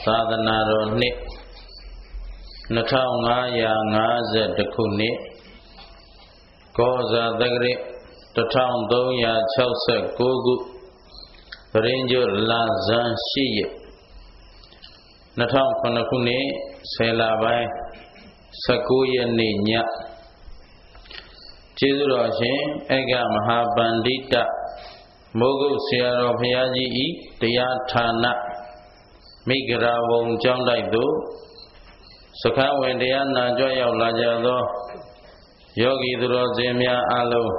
သာသနာတော်နှစ်2550ခုနှစ်ကောဇာတက္ကရာ1369ခုပရိညွတ်လဇန်8ရက်2009ခုနှစ်10လပိုင်း19ရက်နေ့ညကျေးဇူးတော်ရှင်ဧကမဟာပန္တိတမိုးကုတ်ဆရာတော်ဘုရားကြီးဤတရားဌာနမိဂရာဝုံကျောင်းတိုက်သို့စခန်းဝင်တရားနာကြွရောက်လာကြသောယောဂီသူတော်စင်များအလုံး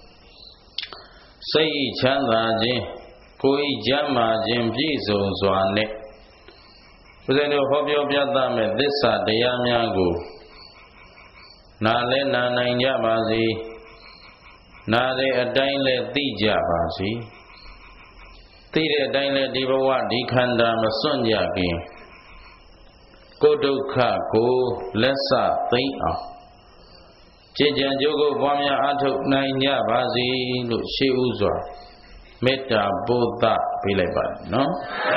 စိတ်ဤချမ်းသာခြင်းကိုယ်ဤကျမ်းမာခြင်းပြည့်စုံစွာနဲ့ဦးဇင်းတို့ဟောပြောပြသမဲ့သစ္စာတရားများကိုနာလဲနာနိုင်ကြပါစေနာတဲ့အတိုင်းလဲသိကြပါစေသိတဲ့အတိုင်းလဲဒီဘဝဒီခန္ဓာမစွန့်ကြခင်ကိုယ်ဒုက္ခကိုလက်စသိမ့်အောင်ကြည်ကြံကြိုးကိုပွားများအားထုတ်နိုင်ကြပါစေလို့ရှေးဥစွာမေတ္တာပို့သပေးလိုက်ပါနော်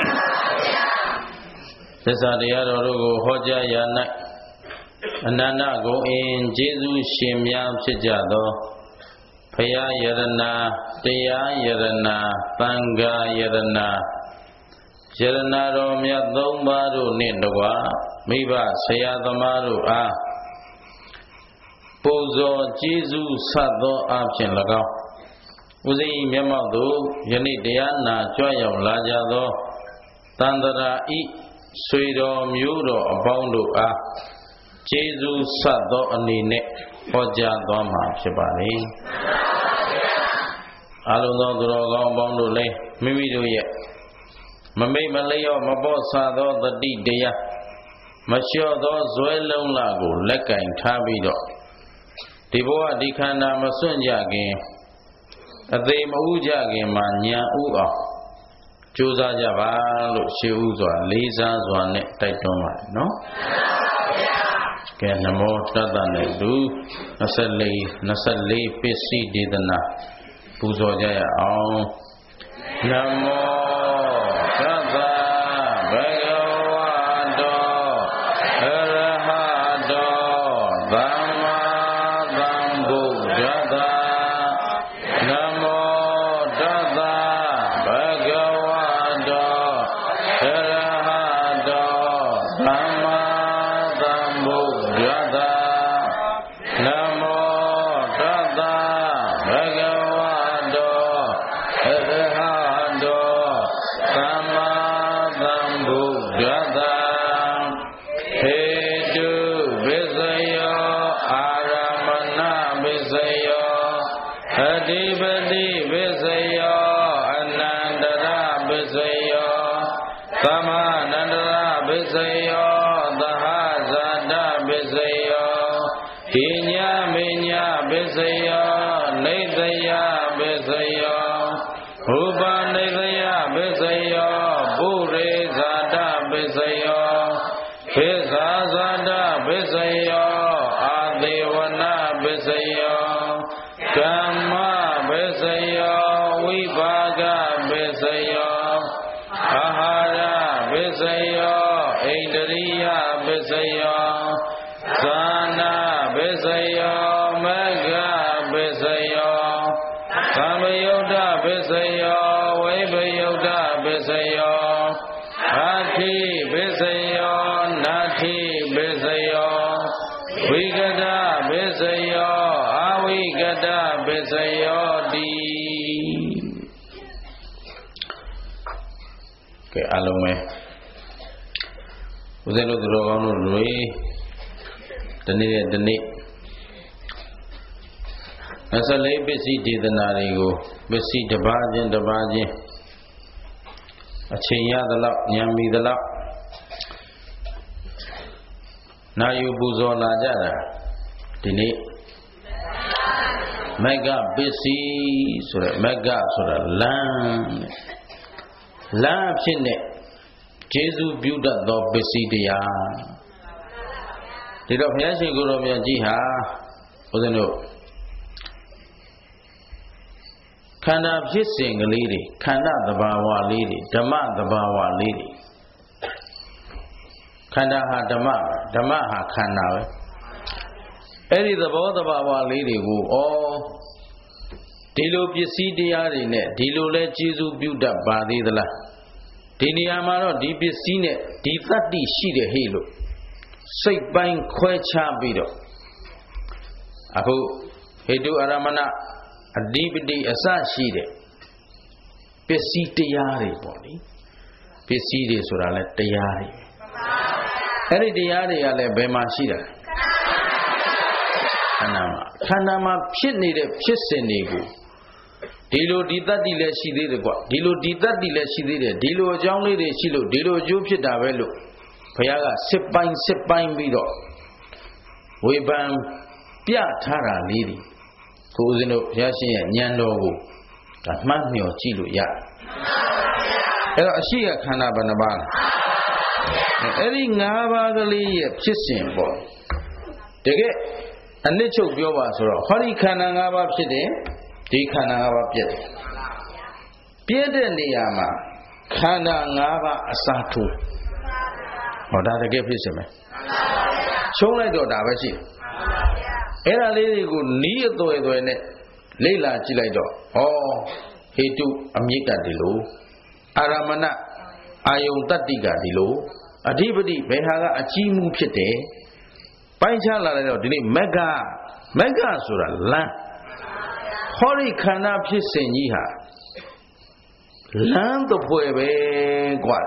သစ္စာတရားတော်တို့ကိုဟောကြားရ၌အနန္တဂုဏ်အင်ကျေးဇူးရှင်များဖြစ်ကြသောဘုရားယရဏတရားယရဏသံဃာယရဏယရဏတော်မြတ်သုံးပါးတို့နှင့်တကွမိဘဆရာသမားတို့အားပူဇော်ကျေးဇူးဆက်သောအဖြစ်၎င်းဦးဇင်းမျက်မှောက်သို့ယနေ့တရားနာကြွရောက်လာကြသောတန်တရာဤဆွေတော်မျိုးတော်အပေါင်းတို့အားကျေးဇူးဆက်သောအနေနဲ့ဟောကြားသွားမှာဖြစ်ပါလေအလုံးသောသူတော်ကောင်းအပေါင်းတို့လည်းမိမိတို့ရဲ့မမိတ်မလျော့မပေါ့ဆသောတတိတရားမလျှော့သောဇွဲလုံးလာကိုလက်ကင်ထားပြီးတော့ဒီဘဝဒီခန္ဓာမစွန့်ကြခင်အသေးမဥကြခင်မှာညာဥအောင်ကြိုးစားကြပါလို့ရှေးဥစွာလေးစားစွာနဲ့တိုက်တွန်းပါတယ်နော်ကဲနမောတတ္တနဲ့လူ24ပစ္စည်းဒေသနာပူဇော်ကြရအောင်နမောတတ္တဘဂဝတောအရဟတောသမ္မာသမ္ဗုဒ္ဓတ္တနမောတတ္တဘဂဝတောအရဟတောသမ္မာသမ္ဗုဒ္ဓတ္တနမောတတ္တဘဂဝတောအရဟတောသမ္မာသမ္ဗုဒ္ဓတ္တဟေတုပစ္စယောအာရမဏပစ္စယောအဓိပတိပစ္စယောအနန္တရပစ္စယောသမနန္တရပစ္စယောသဟဇာတပစ္စယောပညာမေညာပစ္စယောနေသယပစ္စယောဥပနေသယပစ္စယောပုရိဇာတပစ္စယောခေဇာဇာတပစ္စယောအာသေဝနာပစ္စယောကမ္မပစ္စယောဝိပါကပစ္စယောအာဟာရပစ္စယောဣန္ဒရိယပစ္စယောဇာနာပစ္စယောမဂ္ဂပစ္စယောသမ္ပယုတ်တပစ္စယောဝိပယုတ်တပစ္စယောအာတိပစ္စယောနာတိပစ္စယောဝိကတပစ္စယောအဝိကတပစ္စယောတိကဲအလုံးပဲဦးဇင်းတို့သူတော်ကောင်းတို့တွေဒီနေ့ဒီနေ့24ပစ္စည်းဒေသနာတွေကိုပစ္စည်းတစ်ပါးချင်းတစ်ပါးချင်းအချိန်ရသလောက်ဉာဏ်မီသလောက်နာယူပူဇော်လာကြတာဒီနေ့မဂ္ဂပစ္စည်းဆိုရယ်မဂ္ဂဆိုတာလမ်းဖြစ်နေကျေးဇူးပြုတတ်သောပစ္စည်းတရားဒီတော့ဘုရားရှင်ကိုယ်တော်မြတ်ကြီးဟာဦးဇင်းတို့ခန္ဓာဖြစ်စဉ်ကလေးတွေခန္ဓာသဘာဝလေးတွေဓမ္မသဘာဝလေးတွေ Khanda ha Dhamma, Dhamma ha khanda we. Eri the both of our lady who all Dilo Pisi Diarine, Dilo let Jesus build up Badidala. Dini Amaro, Dipsine, Dithati Shide Halo. Say buying Quecha Bido. Apo Hedu Aramana, a DVD Asashide. Pisi Diari body. Pisi de Suralet Diari. Eri Diari ale Bema Shida. Kanama Pit needed Pisinigu. Dilo Ditati let she did it. Dilo Ditati let she did it. Dilo Johnny de Chilo, Dilo Jupit Davelo. Payaga, sip pine bido. We ban Pia Tara lady. Who's in a Yashi and Yandogo. That man me or Chilo ya. She a Kanabanabana. Eri Navagali Pisin boy. They get. And they choke your wasser. Honey Kananga Pide, De Kananga Pide. Piede Niama, Kananga Asatu. Or that a gift is a man. So I do Davashi. Era lady good near to it when Leila Chilaido. Oh, he took Amika Dilo. Aramana, Ayon Tatiga Dilo. Adibadi, Behaga, Achimu Pite. Panchala, Mega Sura, Lan Hori Kana Piseniha Land of Puebe Guad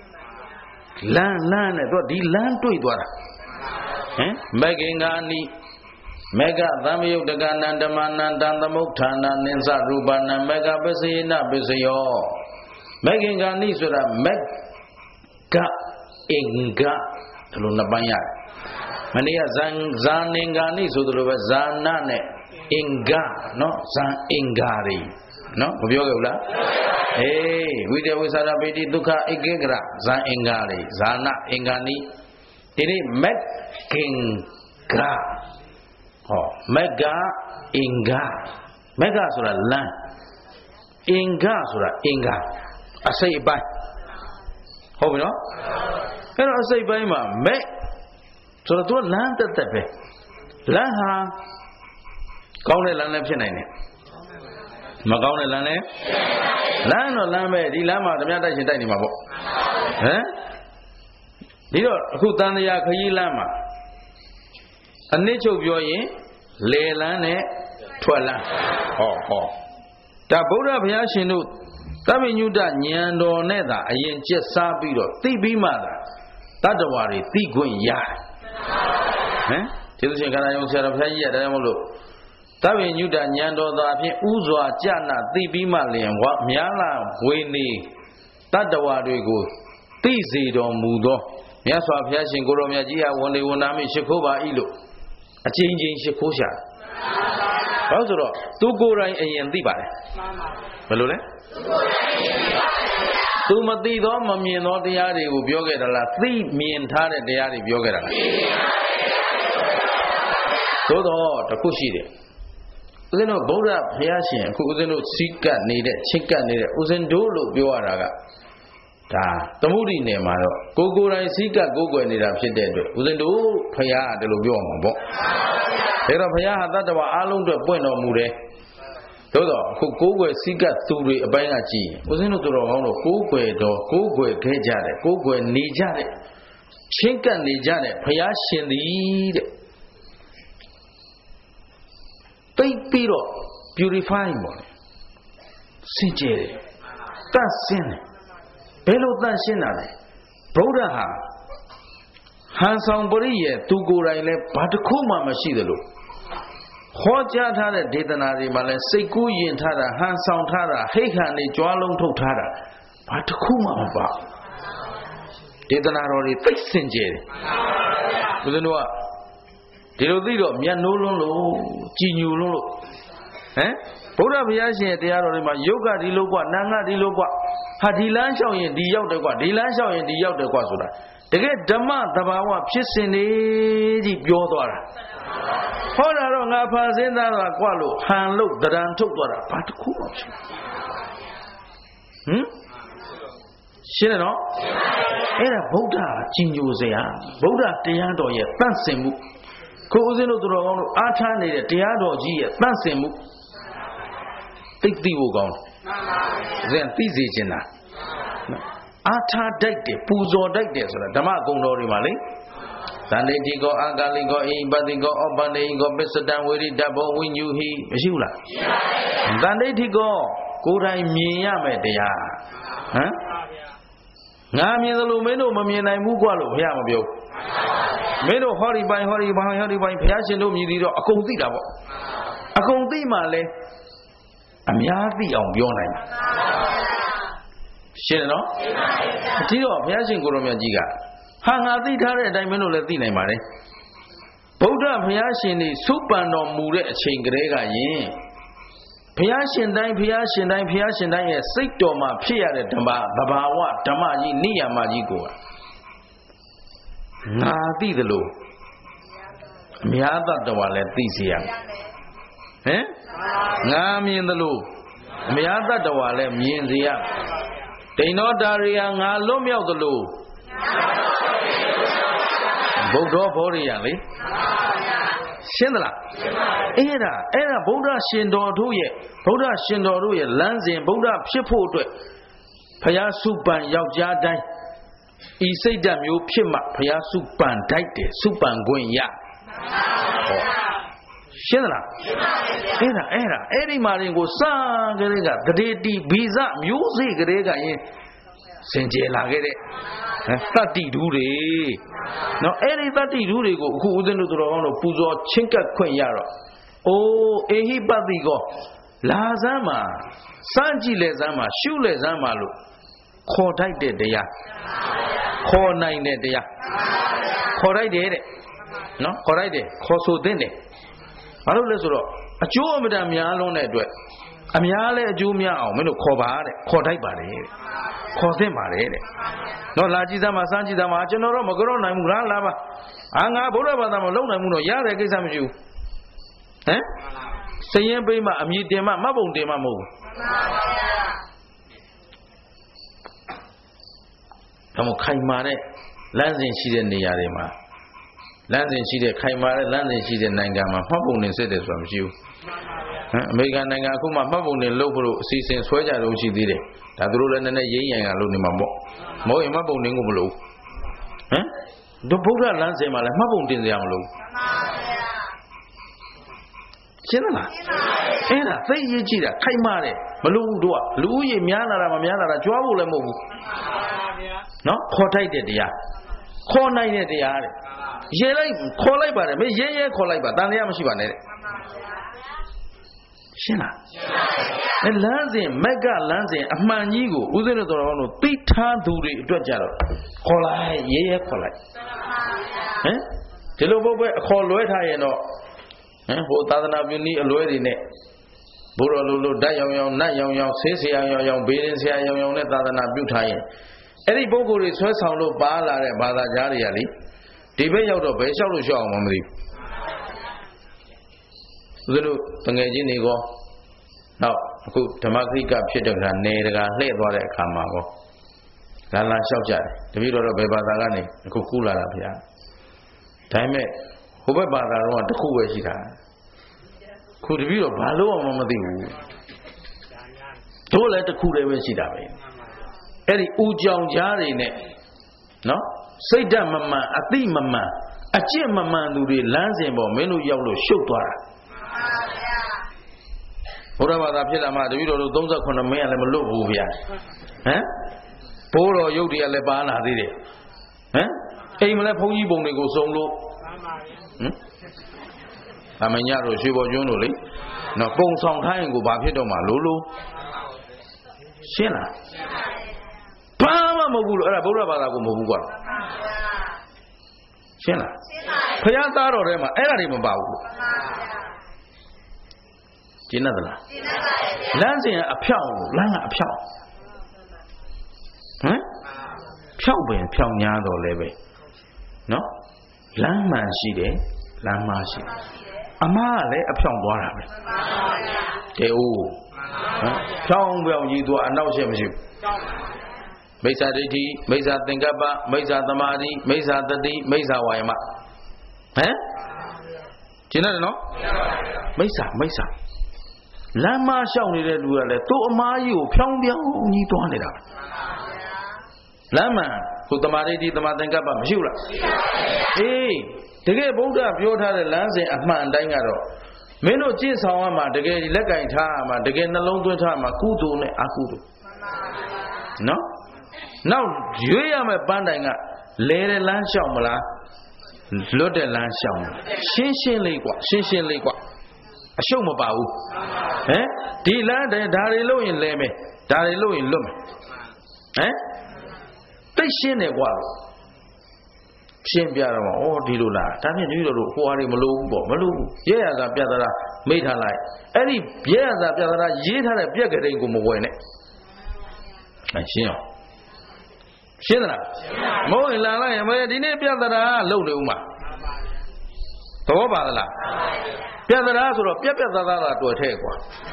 Lan, the land to it. Megingani Mega Damio the Ganandaman and the Mutana Ninsa Rubana Mega Besina Besio Megingani Sura Mega Inga Lunabaya. Mania Zaningani Sudruva Zanane Inga, no, Zan Ingari, no, Viola. Hey, we there was Arabidi Duka Igegra, Zan Ingari, Zana Ingani, Tini Mekinga, oh, Mega Inga, Mega Sura Lan, Inga Sura Inga, I say by, hope you know, and I say by my me. So the two land at the bay. Laha Kaune Lana Pinane Magaune Lane Lan or Lame, the Lama, the Mata Shitanimabo. Eh? Did who done the Yakayi Lama? A nature of your ye, Leilane, Twala. Oh. The Buddha of Yashinu, Tabi knew that Nyando Nether, a yen just Sabido, Tibi mother. That's the worry, Tiguin ya. Children can I also have a year that I will look. Tavi knew that Yando the Uzwa Jana, Tibi Malian, what Miala, Winnie. That's the word we go. Tizi don't mudo. Yes, I'm passing Goromia, one day when I'm in Shikova Ilu. A changing Shikosha. Also, two go right and Diba. Malule? Two Matido, Mammy and all the Yari will be yogurt, 3 million tare the Yari yogurt. So the Kushi. Uzeno Boda Piasian, Kuzeno Sika needed, Chika needed, Uzendolo Biwaraga. The moody name, Gogo and Sika, Gogo and it up, she did. Uzendo Paya de Lubiombo. There are Paya that were along the point of Mude. Todo, Gogo Sika Turi, Bainachi, Uzeno to Romono, Gogo, Kejade, Gogo and Nijade, Chinka Nijade, Payasian lead. Piro, purifying body. Sincere. That's sin. Bello than sin. Broda Hansong Boria, two go right left, but Kuma Machidalo. Hoja Tara, Detanari Mala, Seku Yin Tara, Hansong Tara, Hekani, Joalong to Tara, but Kuma Ba. Detanari, fix sincere. With the noir. Dilodido, Mianolo, Ginulo. Eh? Boda Piashi at the Arima, Yoga di Logua, Nanga di Logua, Hadilan showing the Yauda, Dilan showing the Yauda Quasura. They get Dama, Tabawa, Pissin, Yodora. Hora Napa Zenda Qualo, Han look, the Dan took water, but cool. She know? အဲ့ဒါဗုဒ္ဓကြီးညိုစရာဗုဒ္ဓတရားတော်ရဲ့တန့်စင်မှုကိုဦးဇင်းတို့တော်ကောင်းတို့အားထားနေတဲ့တရားတော်ကြီးရဲ့တန့်စင်မှုသိဖို့ကောင်းတယ်သိစေချင်တာအားထားတတ်တယ်ပူဇော်တတ်တယ်ဆိုတာဓမ္မဂုဏ်တော်တွေမှာလေသန္တိတိကောအာကာလိကောအိပတိကောဩပတိကောပစ္စတံဝိရိတဘောဝိညူဟိမရှိဘူးလားသန္တိတိကောကိုယ်တိုင်မြင်ရမယ်တရားဟမ်ငါမြင်သလိုမင်းတို့မမြင်နိုင်ဘူးကွာလို့ဘုရားမပြောမင်းတို့ဟောဒီပိုင်းဘုရားရှင်တို့မြည်ပြီးတော့အကုန်သိတာပေါ့အကုန်သိမှလဲအများသိအောင်ပြောနိုင်မှာရှင်းနော်ဒီတော့ဘုရားရှင်ကိုရောမြတ်ကြီးကဟာငါသိထားတဲ့အတိုင်းမင်းတို့လည်းသိနိုင်ပါတယ်ဗုဒ္ဓဘုရားရှင်နေစုပန်တော်မူတဲ့အချိန်ကလေးကရင်ဘုရားရှင်တိုင်းရဲ့စိတ်တော်မှာဖြစ်ရတဲ့ဓမ္မသဘာဝဓမ္မကြီးနိယာမကြီးကိုငါသိသလိုအများသတ္တဝါလည်းသိစေရမယ်ဟင်ငါမြင်သလိုအများသတ္တဝါလည်းမြင်စေရဒိဋ္ဌောတာရိယငါလွတ်မြောက်သလိုဗုဒ္ဓဘောရိယလေရှင်းသလားအဲ့ဒါဗုဒ္ဓရှင်တော်တို့ရဲ့လမ်းစဉ်ဗုဒ္ဓဖြစ်ဖို့အတွက်ဘုရားစုပန်ယောက်ျားတိုင်းဤစိတ်ဓာတ်မျိုးဖြစ်မှဘုရားစုပန်တိုက်တယ်စုပန်ခွင့်ရရှင်းသလားအဲ့ဒီမှာရင်ကိုစကလေးကတရေတိဗီဇမျိုးစေ့ကလေးကရင်စင်ကြယ်လာခဲ့တဲ့တတ္တိဓုတွေနော်အဲ့ဒီတတ္တိဓုတွေကိုအခုဦးဇင်းတို့တော်ကောင်းတို့ပူဇော်ချင်းကပ်ခွင့်ရတော့အိုးအေဟိပတိကောလာစမ်းမှာစမ်းကြည့်လေစမ်းမှာရှုလေစမ်းမှာလို့ခေါ်တိုက်တဲ့တရားခေါ်နိုင်တဲ့တရားခေါ်တိုက်တယ်တဲ့နော်ခေါ်တိုက်တယ်ခေါ်ဆိုသင့်တယ်ဘာလို့လဲဆိုတော့အကျိုးအမတန်များလွန်းတဲ့အတွက်အများလဲအကျိုးများအောင်မင်းတို့ခေါ်ပါတဲ့ခေါ်တိုက်ပါတယ်တဲ့ခေါ်သင့်ပါတယ်တဲ့နော်လာကြည့်စမ်းမှာစမ်းကြည့်စမ်းမှာကျွန်တော်တော့မကြောက်နိုင်ဘူးလားလာပါငါဗုဒ္ဓဘာသာမလုံနိုင်ဘူးတော့ရတဲ့ကိစ္စမရှိဘူးဟမ်စရင်ပိမှအမြည်တင်မှမတ်ပုံတင်မှမဟုတ်ဘူးဒါမှခိုင်မာတဲ့လမ်းစဉ်ရှိတဲ့နေရာတွေမှာလမ်းစဉ်ရှိတဲ့ခိုင်မာတဲ့လမ်းစဉ်ရှိတဲ့နိုင်ငံမှာမှတ်ပုံတင်စစ်တယ်ဆိုတာမရှိဘူးအမေရိကန်နိုင်ငံအခုမှမှတ်ပုံတင်လုပ်ဖို့အစီအစဉ်ဆွဲကြလို့ရှိသေးတယ်ဒါသူတို့လည်းနည်းနည်းရင်းရံရလို့နေမှာပေါ့မဟုတ်ရင်မှတ်ပုံတင်ကိုမလုပ်ဟမ်တို့ဗုဒ္ဓလမ်းစဉ်မှာလည်းမှတ်ပုံတင်စရာမလိုရှင်းလားအဲ့ဒါသိရေးကြည့်တာခိုင်မာတယ်မလို့တို့ကလူဦးရေများလာတာမများလာတာကြွားဖို့လည်းမဟုတ်ဘူးနော်ခေါ်တိုက်တဲ့တရားခေါ်နိုင်တဲ့တရားတဲ့ရေလိုက်ခေါ်လိုက်ပါတယ်မင်းရဲခေါ်လိုက်ပါတန်တရားမရှိပါနဲ့တဲ့ရှင်းလားရှင်းပါပြီလမ်းစဉ်မက်ကလမ်းစဉ်အမှန်ကြီးကိုဦးဇင်းတို့တော်တော်တို့သိထားသူတွေအတွက်ကြတော့ခေါ်လိုက်ရဲခေါ်လိုက်ဟမ်ဒီလိုပုတ်ပဲအခေါ်လွဲထားရင်တော့ဟိုသာသနာပြုနည်းအလွဲတွေနဲ့ဘုရောလိုဓာတ်ရောင်နတ်ရောင်ဆေးဆရာရောင်ဘေးရင်ဆရာရောင်နဲ့သာသနာပြုထားရင်အဲ့ဒီပုဂ္ဂိုလ်တွေဆွဲဆောင်လို့ပါလာတဲ့ဘာသာကြားတွေကလေဒီဘက်ရောက်တော့ဘယ်လျှောက်လို့လျှောက်အောင်မသိဘူးသူတို့တငယ်ချင်းတွေကောနောက်အခုဓမ္မဂရိကဖြစ်တဲ့ကနေတကာလှည့်သွားတဲ့အခါမှာကောလာလျှောက်ကြတယ်တပည့်တော်ဘယ်ဘာသာကနေအခုကူးလာတာဗျာဒါပေမဲ့ဟိုဘက်ဘာသာတော့တစ်ခုပဲရှိတာခုတပည့်တော်ဘာလို့အောင်မသိဘူးတို့လည်းတစ်ခုတည်းပဲရှိတာပဲအဲ့ဒီဥကြောင်ကြားတွေနဲ့နော်စိတ်ဓာတ်မမှန်အသိမမှန်အကျင့်မမှန်သူတွေလမ်းစဉ်ပေါ်မင်းတို့ရောက်လို့ရှုပ်သွားတာဘုရားဘာသာဖြစ်လာမှတပည့်တော်တို့38မင်းကလည်းမလွတ်ဘူးဗျာဟမ်ဘိုးတော်ရုပ်တွေကလည်းပါလာသေးတယ်ဟမ်အိမ်မလဲဘုန်းကြီးပုံတွေကိုစုံလို့အမညတို့ရွှေပေါ်ကျွန်းတို့လေနော်ပုံဆောင်ခိုင်းရင်ကိုဘာဖြစ်တော့မှလို့ရှင်းလားဘာမှမဟုတ်ဘူးလို့အဲ့ဒါဗုဒ္ဓဘာသာကိုမဟုတ်ဘူးကွာရှင်းလားဘုရားသားတော်ထဲမှာအဲ့ဒါတွေမပါဘူးရှင်းသလားလမ်းစဉ်ကအဖြောင့်လမ်းကအဖြောင့်ဟမ်ဖြောင့်ပင်ဖြောင့်ညာတော့လဲပဲနော်လမ်းမှန်ရှိတယ်လမ်းမရှိတယ်အမှားကလည်းအဖြောင့်သွားတာပဲကဲဦးဖြောင့်ပြောင်ကြီးသူကအနောက်ရှက်မရှိဘူးမိစ္ဆာဒိဋ္ဌိမိစ္ဆာသင်္ကပ္ပမိစ္ဆာသမာဓိမိစ္ဆာတတိမိစ္ဆာဝါယမဟမ်ကျင်တယ်နော်မိစ္ဆာလမ်းမလျှောက်နေတဲ့လူကလည်းသူ့အမားကြီးကိုဖြောင်းပြောင်းကြီးသွားနေတာလမ်းမှန်ကိုသမာဓိတိသမာသင်္ကပ္ပမရှိဘူးလားအေးတကယ်ဗုဒ္ဓပြောထားတဲ့လမ်းစဉ်အမှန်တိုင်းကတော့မင်းတို့ကြည့်ဆောင်ရမှာတကယ်လက်ကင်ထားရမှာတကယ်နှလုံးသွင်းထားမှာကုသိုလ်နဲ့အကုသိုလ်နော်နောက်ရွေးရမယ့်ပန်းတိုင်ကလဲတဲ့လမ်းလျှောက်မလားလွတ်တဲ့လမ်းလျှောက်မလားရှင်းလေးกว่าရှင်းလေးกว่าအရှုံးမပါဘူးဟမ်ဒီလမ်းတိုင်ဒါတွေလို့ရင်လဲမယ်ဒါတွေလို့ရင်လွတ်မယ်ဟမ်သိရှင်းတယ်กว่าရှင်းပြတော့ဩဒီလိုလားဒါဖြင့်ဒီလိုတို့ဟိုဟာတွေမလို့ဘူးပေါ့မလို့ဘူးရဲရသာပြသလားမိထားလိုက်အဲ့ဒီရဲရသာပြသလားရေးထားတဲ့ပြက်ကလေးကိုမဝယ်နဲ့ရှင်းအောင်ရှင်းသလားမဟုတ်ရင်လာလိုက်ရင်မဒီနေ့ပြသတာလုံနေဦးမှာသဘောပါသလားပြသတာဆိုတော့ပြက်သားသားတွေ့ထဲကွာ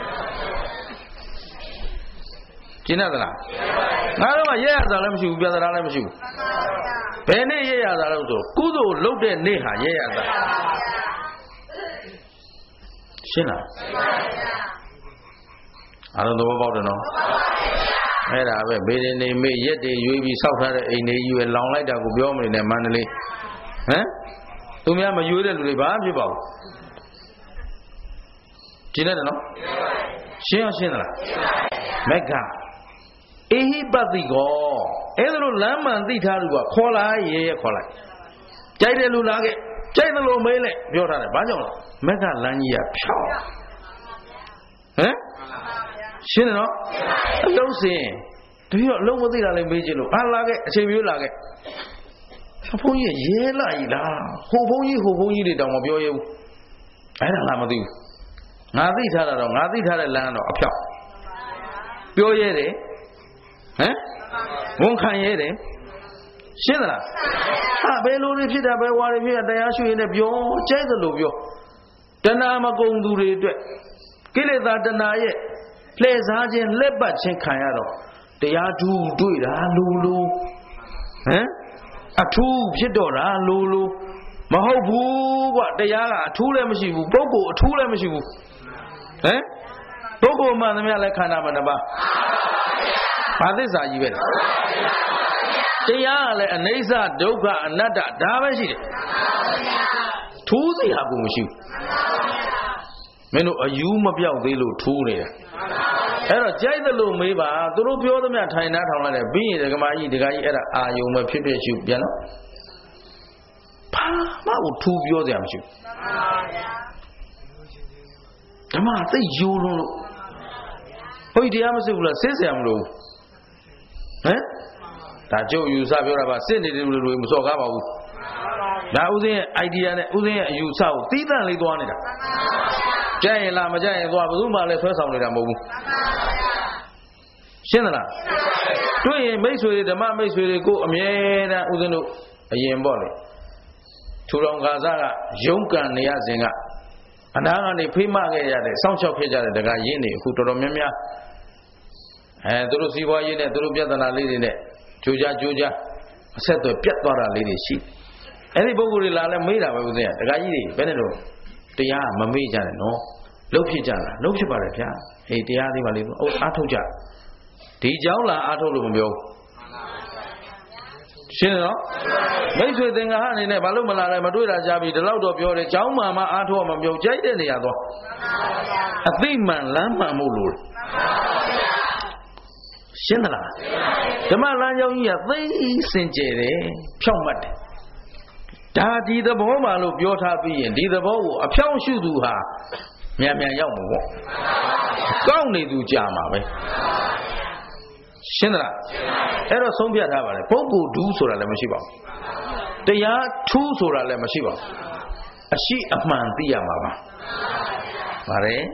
ကျင်းရသလားငါတို့ကရဲရတာလည်းမရှိဘူးပြသတာလည်းမရှိဘူးဘယ်နေ့ရဲရတာလဲဆိုကုသိုလ်လုပ်တဲ့နေ့ဟာရဲရတာရှင်းလားအားလုံးသဘောပေါက်တယ်နော်အဲ့ဒါပဲဘေးရင်နေမေးရက်တွေရွေးပြီးစောက်ထားတဲ့အိမ်တွေကြီးပဲလောင်လိုက်တာကိုပြောမနေနဲ့မန္တလေးဟမ်သူများမရွေးတဲ့လူတွေဘာဖြစ်ပါဘူးကျင်းတယ်နော်ရှင်းအောင်ရှင်းသလားမက်ကအေဟိပတိကောအဲ့ဒါလို့လမ်းမှန်သိထားလူကခေါ်လိုက်ရဲခေါ်လိုက်ကြိုက်တယ်လူလာခဲ့ကြိုက်တယ်လို့မေးလိုက်ပြောထားတယ်ဘာကြောင့်လဲမက်ကလမ်းကြီးကဖြောင်းဟမ်ရှင်းတယ်နော်အလုံးစင်တပည့်တော့အလုံးမသိတာလည်းမေးကြည့်လို့အားလာခဲ့အချိန်မျိုးလာခဲ့ဘုန်းကြီးရဲလာကြီးလားဟိုဘုန်းကြီးတွေတောင်မပြောရဘူးအဲ့ဒါလားမသိဘူးငါသိထားတာတော့ငါသိထားတဲ့လမ်းတော့အဖြောက်ပြောရဲတယ်ဟမ်ဝန်ခံရဲတယ်ရှင်းသလားဟာဘယ်လိုတွေဖြစ်တာပဲဝါတွေဖြစ်တာတရားရွှေနဲ့ပြောကျဲသလိုပြောတဏှာမကုံသူတွေအတွက်ကိလေသာတဏှာရဲ့လှည့်စားခြင်းလက်ပတ်ခြင်းခံရတော့တရားထူးတွေ့တာလူဟမ်အထူးဖြစ်တော့တာလူမဟုတ်ဘူးကွတရားကအထူးလည်းမရှိဘူးပုဂ္ဂိုလ်အထူးလည်းမရှိဘူးဟမ်ပုဂ္ဂိုလ်မှန်သမျှလည်းခန္ဓာမှတစ်ပါးဘာသစ္စာကြီးပဲလဲတရားကလည်းအနိစ္စဒုက္ခအနတ္တဒါပဲရှိတယ်ထူးစရာကိုမရှိဘူးမင်းတို့အယူမပြောက်သေးလို့ထူးနေတာအဲ့တော့ကြိုက်သလိုမေးပါသူတို့ပြောသမျှထိုင်နှားထောင်လိုက်တယ်ပြီးရင်ဒကမာကြီးအဲ့ဒါအာယုံပဲဖြစ်ရှုပြန်တော့ဘာမှကိုထူးပြောစရာမရှိဘူးဓမ္မသိယူလို့ဘုရားတရားမစစ်ဘူးလားစစ်စရာမလိုဘူးဟမ်ဒါကျုပ်ယူဆပြောတာပါစစ်နေတယ်လူတွေမစော်ကားပါဘူးဒါဥစဉ်ရဲ့ idea နဲ့ဥစဉ်ရဲ့အယူဆကိုသီးသန့်လေးသွားနေတာကြိုက်ရင်လားမကြိုက်ရင်သွားဘယ်သူမှလည်းဆွဲဆောင်နေတာမဟုတ်ဘူးရှင်းသလားတွေ့ရင်မိတ်ဆွေတွေဓမ္မမိတ်ဆွေတွေကိုအမြဲတမ်းဥစဉ်တို့အရင်ပေါ့လေထူတော်ကာစကရုံးကန်နေရစဉ်ကအနာကနေဖိမခဲ့ရတဲ့စောင့်ရှောက်ခဲ့ကြတဲ့တခါရင်းနေအခုတော်တော်များများသူတို့စီးပွားရေးနဲ့သူတို့ပြဿနာလေးတွေနဲ့ကြိုးကြအဆက်အသွယ်ပြတ်သွားတာလေးတွေရှိအဲ့ဒီပုဂ္ဂိုလ်တွေလာလဲမေးတာပဲဦးဇင်းကတခါကြီးတွေဘယ်နဲ့တော့တရားမမေ့ကြနဲ့နော်လှုပ်ဖြစ်ကြလားလှုပ်ဖြစ်ပါလေဗျာဟေးတရားသေးပါလေအားထုတ်ကြဒီเจ้าလာအားထုတ်လို့မပြောရှင်းနော်မိတ်ဆွေသင်္ဃာအနေနဲ့ဘာလို့မလာလဲမတွေ့တာကြပြီဒီလောက်တော့ပြောတယ်เจ้าမှအားထုတ်မှမပြောကြိုက်တဲ့နေရာသွားအသိမှန်လမ်းမှန်မှုလို့ရှင်းသလားဓမ္မလမ်းကြောင်းကြီးကသိစင်ကြယ်တယ်ဖြောင့်မတ်တယ်ဒါဒီသဘောမှလို့ပြောထားပြီးရင်ဒီသဘောကိုအဖြောင့်ရှုသူဟာမြန်ရောက်မှာပေါ့ကောက်နေသူကြာမှာပဲရှင်းသလားအဲ့တော့ဆုံးဖြတ်ထားပါလေပုဂ္ဂိုလ်ဒူးဆိုတာလည်းမရှိပါဘူးတရားထူးဆိုတာလည်းမရှိပါဘူးအရှိအမှန်သိရမှာပါဗါတယ်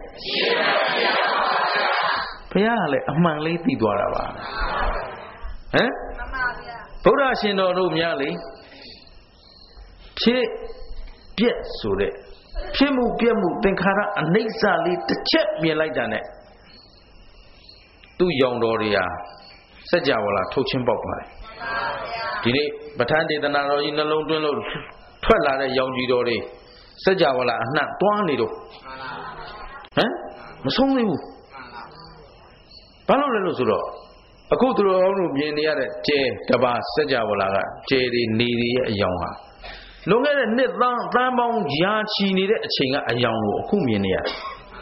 ဘုရားကလည်းအမှန်လေးသိသွားတာပါဟမ်ဗုဒ္ဓရှင်တော်တို့များလေဖြစ်ပြက်ဆိုတဲ့ဖြစ်မှုပြက်မှုသင်္ခါရအနိစ္စလေးတစ်ချက်မြင်လိုက်တာနဲ့သူ့ယောင်တော်တွေဟာစัจ java လာထုတ်ချင်းပေါက်ပါတယ်ဒီနေ့ပဋ္ဌာန်းဒေသနာတော်ကြီးနှလုံးသွင်းလို့ထွက်လာတဲ့ရောင်ကြီးတော်တွေစัจ java လာအနှံ့တွားနေတော့ဟမ်မဆုံးသေးဘူးဘာလို့လဲလို့ဆိုတော့အခုသူတို့မြင်နေရတဲ့ကျဲတပါစัจ java လာကကျဲတွေနေတွေရဲ့အယောင်ဟာလွန်ခဲ့တဲ့နှစ်သန်းပေါင်းရာချီနေတဲ့အချိန်ကအယောင်ကိုအခုမြင်နေရတယ်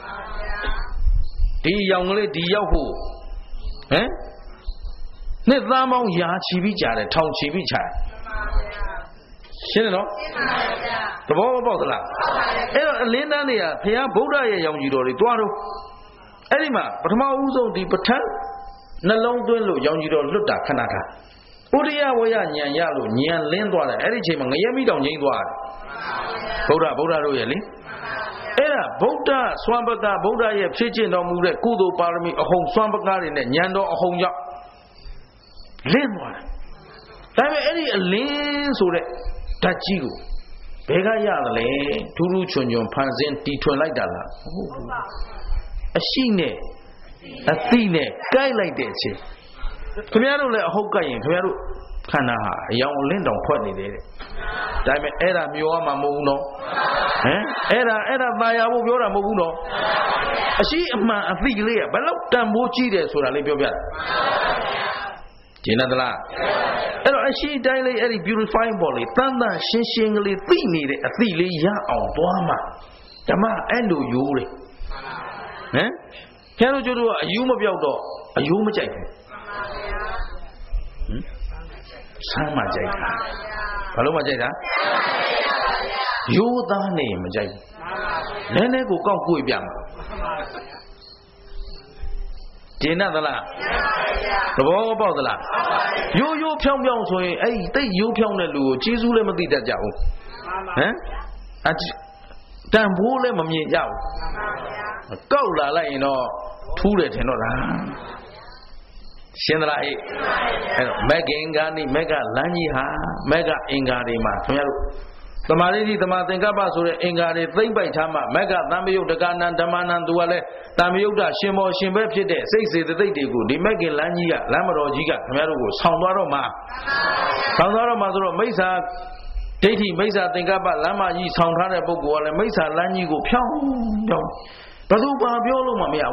ဒီအယောင်ကလေးဒီရောက်ဖို့ဟမ်နှစ်သန်းပေါင်းရာချီပြီးကြာတယ်ထောင်ချီပြီးကြာတယ်ရှင်းတယ်နော်သဘောပေါက်သလားအဲ့တော့အလင်းတန်းတွေကဘုရားဗုဒ္ဓရဲ့ရောင်ကြီးတော်တွေတွားတော့အဲ့ဒီမှာပထမဦးဆုံးဒီပဋ္ဌာန်းနှလုံးသွင်းလို့ရောင်ကြီးတော်လွတ်တာခဏခဏဥဒိယဝယဉာဏ်ရလို့ဉာဏ်လင်းသွားတယ်အဲ့ဒီအချိန်မှာငရဲမိတောင်ငိမ့်သွားတယ်ဗုဒ္ဓတို့ရဲ့လေအဲ့ဒါဗုဒ္ဓစွမ်းပကဗုဒ္ဓရဲ့ဖြစ်ကျင့်တော်မူတဲ့ကုသိုလ်ပါရမီအဟုန်စွမ်းပကားတွေနဲ့ဉာဏ်တော်အဟုန်ကြောင့်လင်းသွားတယ်ဒါပေမဲ့အဲ့ဒီအလင်းဆိုတဲ့ဓာတ်ကြီးကိုဘယ်ကရတယ်လဲထူးထူးချွန်ချွန်ဖန်ဆင်းတီထွင်လိုက်တာလားဟုတ်ဘူးအရှိနဲ့အသိနဲ့ကိုက်လိုက်တဲ့အချိန်ခင်ဗျားတို့လည်းအဟုတ်ကရင်ခင်ဗျားတို့ခန္ဓာဟာအယောင်အလင်းတောင်ထွက်နေတယ်တဲ့ဒါပေမဲ့အဲ့ဒါမျောမှာမဟုတ်ဘူးနော်ဟမ်အဲ့ဒါသာယာဖို့ပြောတာမဟုတ်ဘူးနော်အရှိအမှန်အသိကလေးကဘယ်လောက်တန်ဖိုးကြီးတယ်ဆိုတာလေးပြောပြတယ်ကျင်းသလားအဲ့တော့အရှိတိုင်းလေးအဲ့ဒီ purifying ပေါ်လေးတန်တန်ရှင်းရှင်းကလေးသိနေတဲ့အသိလေးရအောင်သွားမှာဓမ္မအဲ့လိုယိုးတယ်ဟမ်ခင်ဗျားတို့ကျတော့အယူမပြောက်တော့အယူမကြိုက်ဘူးဆမ်းမှကြိုက်တာဘာလို့မှကြိုက်တာရိုးသားနေမကြိုက်ဘူးနည်းနည်းကိုကောက်ကွေ့ပြမှာကျင်းသလားသဘောပေါက်သလားရိုးရိုးဖြောင်းဖြောင်းဆိုရင်အဲ့ဒီတိတ်ရိုးဖြောင်းတဲ့လူကိုကျေးဇူးလည်းမသိတတ်ကြဘူးဟမ်တန်ဖိုးလည်းမမြင်ကြဘူးကောက်လာလိုက်ရင်တော့ထူးတယ်ထင်တော့လားရှင်းသလားအဲ့တော့မက်ကင်္ဂါနိမက်ကလမ်းကြီးဟာမက်ကအင်္ဂါတွေမှာခင်ဗျားတို့သမာဓိသမာသင်္ကပ္ပဆိုတဲ့အင်္ဂါတွေသိမ့်ပိုက်ထားမှမက်ကသံမယုတ်တကနံဓမ္မနံသူကလည်းသံမယုတ်တရှင်မောရှင်ပဲဖြစ်တဲ့စိတ်စေတသိက်တွေကိုဒီမက်ကင်လမ်းကြီးကလမ်းမတော်ကြီးကခင်ဗျားတို့ကိုဆောင်းသွားတော့မှာဆိုတော့မိစ္ဆာဒိဋ္ဌိမိစ္ဆာသင်္ကပ္ပလမ်းမကြီးဆောင်းထားတဲ့ပုဂ္ဂိုလ်ကလည်းမိစ္ဆာလမ်းကြီးကိုဖြောင်းဘယ်သူဘာပြောလို့မှမရဘူး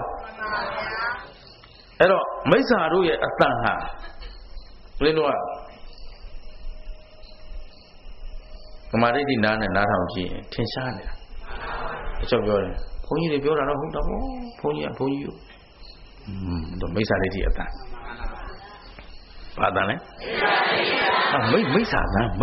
အဲ့တော့မိစ္ဆာတို့ရဲ့အတန်ဟာဘယ်လိုလဲသမာဓိနားနဲ့နားထောင်ကြည့်ရင်ထင်ရှားနေတာအချုပ်ပြောတယ်ဘုန်းကြီးတွေပြောတာတော့ဟုတ်တော့ဘုန်းကြီးကိုတော့မိစ္ဆာဒိဋ္ဌိအတန်ဘာတန်လဲမိစ္ဆာတန်ဟ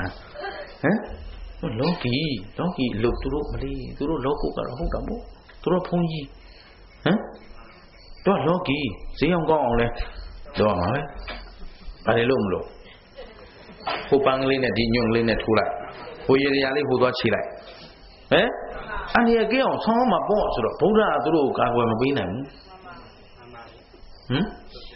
မ်လောကီလို့သူတို့မလေးသူတို့လောကုကတော့ဟုတ်တော့မို့သူတို့ဘုန်းကြီးဟမ်တော့လောကီဈေးအောင်ကောင်းအောင်လဲပြောရမှာပဲဘာလဲလို့မလို့ဟိုပန်းကလေးနဲ့ဒီညွန့်ကလေးနဲ့ထိုးလိုက်ဟိုရေရလေးဟိုသွားချိလိုက်ဟမ်အနေရကင်းအောင်ဆောင်းမှာပေါ့ဆိုတော့ဗုဒ္ဓကသူတို့ကိုကာကွယ်မပေးနိုင်ဘူးဟမ်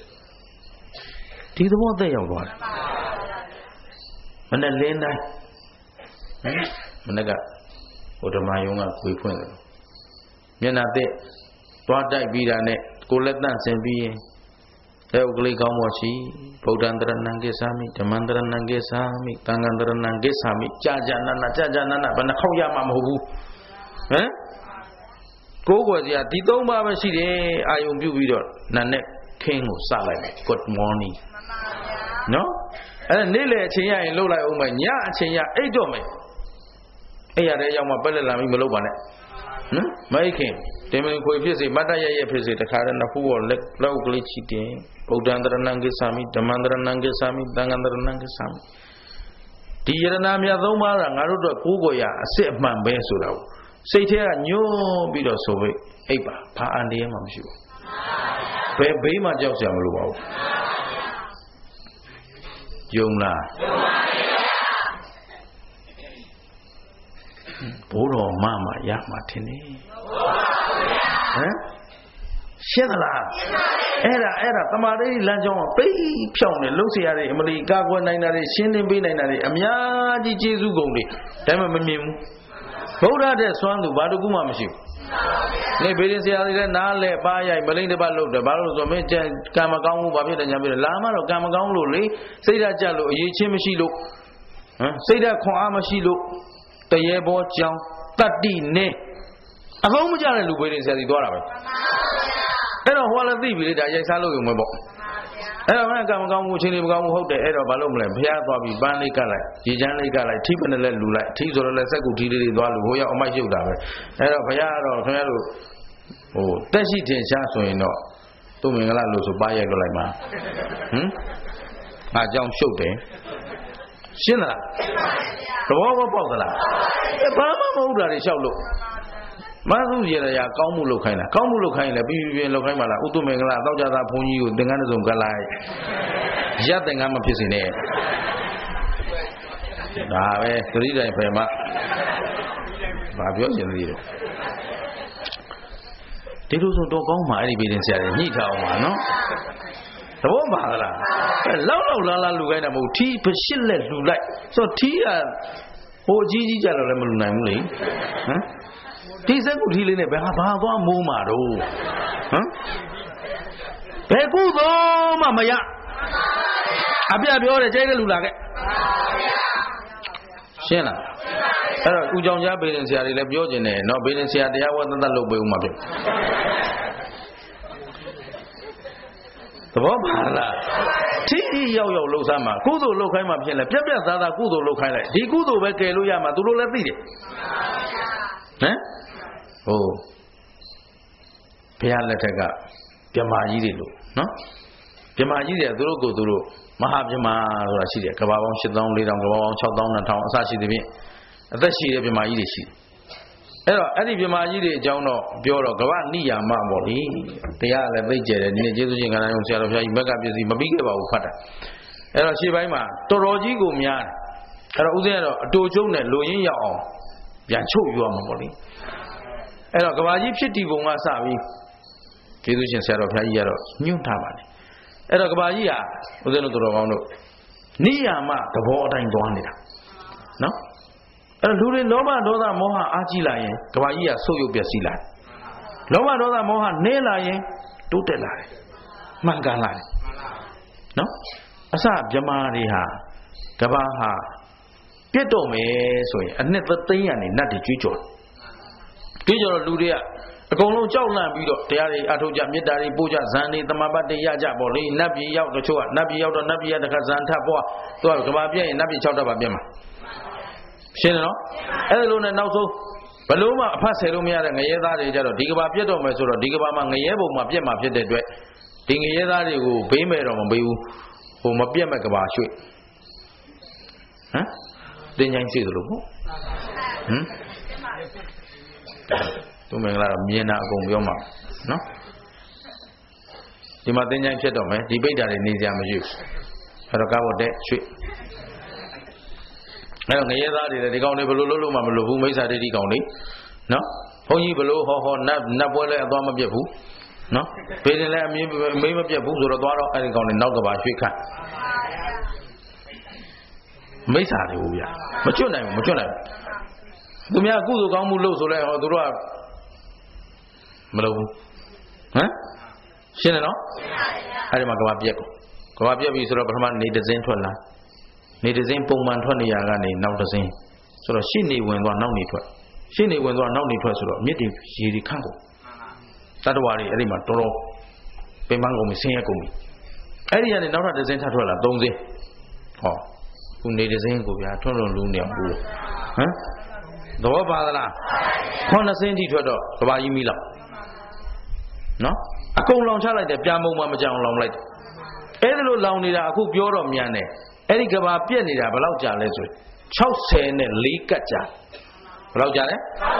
ဒီသဘောသက်ရောက်သွားတယ်မနဲ့လင်းတိုင်းမနဲ့ကဟိုဓမ္မယုံကခွေဖွင့်တယ်မျက်နှာသက်သွားတိုက်ပြီးတာနဲ့ကိုလက်တန့်ဆင်ပြီးရင်အဲဥကလေးကောင်းပေါ်ရှိဗုဒ္ဓံတရဏံကိသာမိဓမ္မံတရဏံကိသာမိသံဃံတရဏံကိသာမိကြာနာနာဘယ်နှခေါက်ရမှာမဟုတ်ဘူးဟမ်ကိုးကွယ်စရာဒီသုံးပါးပဲရှိတယ်အာယုံပြုပြီးတော့နာနဲ့ခင်းကိုစလိုက်တယ် good morning နော်အဲ့နေ့လေအချိန်ရရင်လှုပ်လိုက်အောင်မယ်ညအချိန်ရအိတ်တော့မယ်အဲ့ရတဲ့ရောက်မှပက်လက်လာပြီးမလုပ်ပါနဲ့နော်မိုက်ခင်တင်မင်ခွေဖြစ်စေမတ္တရရဲ့ဖြစ်စေတခါတည်းနှစ်ဖူးပေါ်လက်ကလေးချီတင်ဗုဒ္ဓံတရဏံကိသာမိဓမ္မံတရဏံကိသာမိသံဃံတရဏံကိသာမိဒီယရဏမြတ်သုံးပါးကငါတို့တော့ကိုးကွယ်ရအစစ်အမှန်ပဲဆိုတာကိုစိတ်ထဲကညှို့ပြီးတော့ဆိုပြီးအိပ်ပါဘာအန္တရာယ်မှမရှိဘူးဘယ်ဘေးမှကြောက်စရာမလိုပါဘူးယုံလားဘိုးတော်မရမှာထင်တယ်ဟမ်ရှင်းသလားအဲ့ဒါသမာဓိလမ်းကြောင်းကပိတ်ဖြောင်းနေလုံးเสียရတယ်အမလီကာကွယ်နိုင်တာတွေရှင်းလင်းပေးနိုင်တာတွေအများကြီးကျေးဇူးကုန်တွေဒါမှမမြင်ဘူးဗုဒ္ဓတဲ့စွမ်းသူဘာတကူမှမရှိဘူးနေဘေးရင်ဆရာတွေလည်းနားလဲပါရိုက်မလိမ့်တပတ်လို့တယ်ဘာလို့ဆိုမင်းကံမကောင်းဘူးဘာဖြစ်တယ်ညာပြီးလာမှတော့ကံမကောင်းလို့လေစိတ်ဓာတ်ကြလို့အရေးချင်းမရှိလို့စိတ်ဓာတ်ခွန်အားမရှိလို့တရေဘောကြောင်းတတ္တိနဲ့အကုန်မကြတဲ့လူဘေးရင်ဆရာတွေသွားတာပဲအဲ့တော့ဟောလည်းသိပြီလေဒါရိုက်စားလို့ရုံပဲပေါ့အဲ့တော့ကံမကောင်းဘူးအချိန်လေးမကောင်းဘူးဟုတ်တယ်အဲ့တော့ဘာလို့မလဲဘုရားသွားပြီးပန်းလေးကလိုက်ရေချမ်းလေးကလိုက်ထိပနဲ့လည်းလူလိုက်ထိဆိုတော့လည်းစက်ကူထီလေးတွေသွားလို့ဟိုရောက်အမိုက်ရှုပ်တာပဲအဲ့တော့ဘုရားကတော့ခင်ဗျားတို့တက်ရှိထင်ရှားဆိုရင်တော့သူ့မင်္ဂလာလို့ဆိုပါရိုက်လို့လိုက်မှာအကြောင်းရှုပ်တယ်ရှင်းသလားသဘောပေါက်သလားဘာမှမဟုတ်တာတွေလျှောက်လို့မသုရေရာကောင်းမှုလုပ်ခိုင်းတာကောင်းမှုလုပ်ခိုင်းလဲပြီးပြီးလုပ်ခိုင်းပါလားဥတုမင်္ဂလာတောက်ကြတာဘုန်းကြီးကိုသင်္ကန်းတစ်စုံကလိုက်ရက်သင်္ကန်းမဖြစ်စေနဲ့ဒါပဲသတိတိုင်ဖယ်မှာဘာပြောချင်သေးတယ်ဒီလိုဆိုတော့ကောင်းမှာအဲ့ဒီပြည်တင်ဆရာတွေညှိထားအောင်ပါနော်သဘောပါလားလောက်လာလူခိုင်းတာမဟုတ်ထီးဖြစ်လက်လူလိုက်ဆိုတော့ထီးကဟိုအကြီးကြီးကြတော့လည်းမလူနိုင်ဘူးလေဒီစက်ကူထီးလေးနဲ့ဘာသွားမိုးမှာတော့ဘယ်ကူတော့မှမရအပြပြောတယ်ကျဲတဲ့လူလာခဲ့ရှင်းလားအဲ့တော့ဦးကြောင်ကြားဘေးရင်ဆရာတွေလည်းပြောကျင်တယ်နော်ဘေးရင်ဆရာတရားဝတ်သက်လုပ်ပေးဦးမှာဖြစ်သဘောပါလားထိထိရောက်လှုပ်စားမှာကုသိုလ်လှုပ်ခိုင်းမှဖြစ်လဲပြက်ပြက်သားသားကုသိုလ်လှုပ်ခိုင်းလိုက်ဒီကုသိုလ်ပဲကယ်လို့ရမှာသူတို့လည်းသိတယ်ဟမ်ဟုတ်ဘုရားလက်ထက်ကပြမကြီးတွေလို့နော်ပြမကြီးတွေသူတို့ကိုသူတို့မဟာပြမဆိုတာရှိတယ်ကဘာပေါင်း 8,400 ကဘာပေါင်း 6,200 အစရှိသဖြင့်အသက်ရှိတဲ့ပြမကြီးတွေရှိတယ်အဲ့တော့အဲ့ဒီပြမကြီးတွေအကြောင်းတော့ပြောတော့ကဘာနိယာမပေါ့လေတရားလည်းသိကြတယ်ဒီနေ့ကျေးဇူးရှင်ကံတော်ဆရာတော်ဘုရားကြီးမက်ကပစ္စည်းမပြီးခဲ့ပါဘူးဖတ်တာအဲ့တော့ရှေ့ပိုင်းမှာတော်တော်ကြီးကိုများတယ်အဲ့တော့ဥစဉ်ကတော့အတူကျုံနဲ့လူရင်းရောက်အောင်ပြန်ချုပ်ယူရမှာပေါ့လေအဲ့တော့ကဘာကြီးဖြစ်တည်ပုံကစပြီးကျေးဇူးရှင်ဆရာတော်ဘုရားကြီးကတော့ညွှန်ထားပါတယ်အဲ့တော့ကဘာကြီးဟာဥစဉ်တို့တော်ကောင်းတို့နိယာမသဘောအတိုင်းသွားနေတာနော်အဲ့တော့လူတွေလောဘဒေါသမောဟအားကြီးလာရင်ကဘာကြီးကဆုတ်ယုတ်ပျက်စီးလာတယ်လောဘဒေါသမောဟနည်းလာရင်တိုးတက်လာတယ်မှန်ကန်လာတယ်နော်အစဗြဟ္မာတွေဟာကဘာဟာပြတ်တော့မယ်ဆိုရင်အနှစ်သိန်းကနေနတ်တွေကြွေးကြော်တော့လူတွေကအကုန်လုံးကြောက်လန့်ပြီးတော့တရားတွေအထုတ်ကြမေတ္တာတွေပို့ကြဇန်တွေတမပတ်တွေရကြပေါ့လေနတ်ပြည်ရောက်တချို့ကနတ်ပြည်ရောက်တော့နတ်ပြည်ရတခါဇန်ထပ်ပွားသူကကဘာပြည့်ရင်နတ်ပြည်6 တပ်ပါပြည့်မှာရှင်းတယ်နော်အဲ့လိုနဲ့နောက်ဆုံးဘလို့မှအဖတ်ဆယ်လို့မရတဲ့ငရဲသားတွေကြတော့ဒီကဘာပြတ်တော့မယ်ဆိုတော့ဒီကဘာမှာငရဲဘုံမှာပြတ်မှာဖြစ်တဲ့အတွက်ဒီငရဲသားတွေကိုဘေးမဲ့တော့မပေးဘူးဟိုမပြတ်မဲ့ကဘာရွှေ့တင်ချိုင်းရှိသလိုပေါ့သူမင်္ဂလာတော့မြင်တာအကုန်ပြောမှာနော်ဒီမှာတင်ချိုင်းဖြစ်တော့မယ်ဒီပိဋ္ဌာတွေနေကြမရှိဘူးအဲ့တော့ကားပေါ်တဲ့ရွှေ့အဲ့တော့ငရဲသားတွေဒီကောင်တွေဘလို့လို့မှမလို့ဘူးမိစ္ဆာဒိဋ္ဌိကောင်တွေနော်ဘုန်းကြီးဘလို့ဟောနတ်ပွဲလဲအသွားမပြတ်ဘူးနော်ဘေးရင်လည်းအမေးမပြတ်ဘူးဆိုတော့သွားတော့အဲ့ဒီကောင်တွေနောက်ကပါရွှေ့ခတ်မိစ္ဆာတွေဟုတ်ဗျာမချွတ်နိုင်ဘူးသူများကုသိုလ်ကောင်းမှုလုပ်ဆိုလဲဟောသူတို့ကမလုပ်ဘူးရှင်းတယ်နော်အဲ့ဒီမှာကဘာပြက်ပြီဆိုတော့ပထမနေတစင်းထွက်လာနေတစင်းပုံမှန်ထွက်နေရကနေနောက်တစင်းဆိုတော့ရှင်းနေဝင်သွားနောက်နေထွက်ရှင်းနေဝင်သွားနောက်နေထွက်ဆိုတော့မြစ်တွေရေတွေခန့်ကုန်တတ္တဝါတွေအဲ့ဒီမှာတော်တော်ပင်ပန်းကုန်ပြီဆင်းရဲကုန်ပြီအဲ့ဒီကနေနောက်ထပ်တစင်းထပ်ထွက်လာ3စင်းဟောခုနေတစင်းကိုဗျာထွန်းလွန်လူနေအောင်ဘူးသဘောပါသလား9စင်းထိထွက်တော့ကဘာကြီးမိလောက်နော်အကုန်လောင်ချလိုက်တယ်ပြန်ပုံမှမကြအောင်လောင်လိုက်တယ်အဲ့ဒါလိုလောင်နေတာအခုပြောတော့မြန်တယ်အဲ့ဒီကဘာပြက်နေတာဘယ်လောက်ကြာလဲဆို64 ကတ်ကြာဘယ်လောက်ကြာလဲ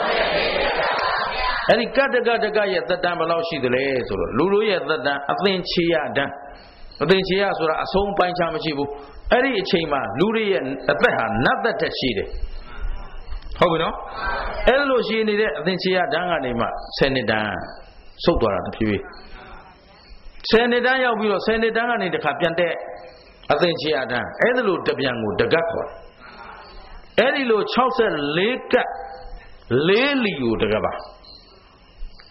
64 အဲ့ဒီကတ်တကရဲ့သက်တမ်းဘယ်လောက်ရှိသလဲဆိုတော့လူတို့ရဲ့သက်တမ်းအသင်ချေရတန်းအသင်ချေရဆိုတာအဆုံးပိုင်းခြားမရှိဘူးအဲ့ဒီအချိန်မှာလူတွေရဲ့အသက်ဟာနတ်သက်တက်ရှိတယ်ဟုတ်ပြီနော်အဲ့လိုရှိနေတဲ့အသင်ချေရတန်းကနေမှ10 နှစ်တန်းဆုတ်သွားတာတဖြည်းဖြည်း10 နှစ်တန်းရောက်ပြီးတော့10 နှစ်တန်းကနေတခါပြန်တဲ့အသင်ချေရတန်းအဲ့ဒါလိုတပြန်ကိုတကတ်ခေါ်အဲ့ဒီလို64 ကတ်4 လီကိုတကတ်ပါ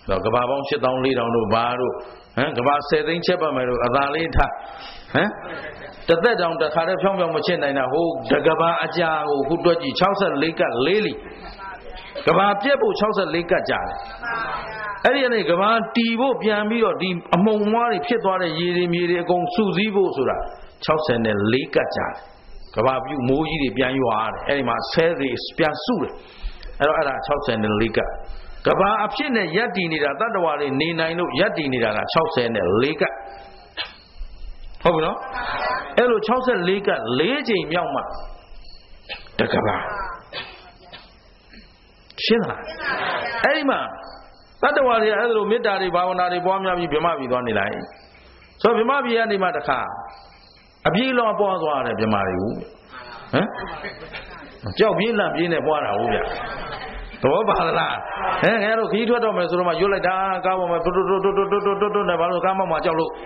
တော့ကဘာပေါင်း8400တို့ဘာတို့ကဘာ10သိန်းချက်ပါမယ်တို့အသာလေးထားတသက်တောင်တခါတည်းဖြောင်းဖြောင်းမချစ်နိုင်တာဟိုတကဘာအကြာကိုခုတွက်ကြည့်64ကတ်4လီကဘာပြက်ဖို့64ကတ်ကြာတယ်အဲ့ဒီကနေကဘာတီဖို့ပြန်ပြီးတော့ဒီအမုံမွားတွေဖြစ်သွားတဲ့ရေတွေမြေတွေအကုန်စုစည်းဖို့ဆိုတာ64ကတ်ကြာတယ်ကဘာပြုတ်မိုးကြီးတွေပြန်ရွာတယ်အဲ့ဒီမှာဆဲတွေပြန်စုတယ်အဲ့တော့အဲ့ဒါ64ကတ်ကဘာအဖြစ်နဲ့ရက်တည်နေတာတတ္တဝါတွေနေနိုင်လို့ရက်တည်နေတာက64ကတ်ဟုတ်ပြီနော်အဲ့လို64ကတ်4ချိန်မြောက်မှတကဘာရှင်းလားအဲ့ဒီမှာတတ္တဝါတွေအဲ့လိုမေတ္တာတွေဘာဝနာတွေပွားများပြီးဗြဟ္မပြည်သွားနေလိုက်ဆိုတော့ဗြဟ္မပြည်ကနေမှတခါအပြေးလောပွားသွားတယ်ဗြဟ္မတွေကြောက်ပြေးလန့်ပြေးနဲ့ပွားတာဟုတ်ဗျတော့ပါလားငါတို့ခီးထွက်တော့မယ်ဆိုတော့မှရွတ်လိုက်တာကားပေါ်မှာတွတ်နဲ့ဘာလို့ကားမောက်မှာကြောက်လို့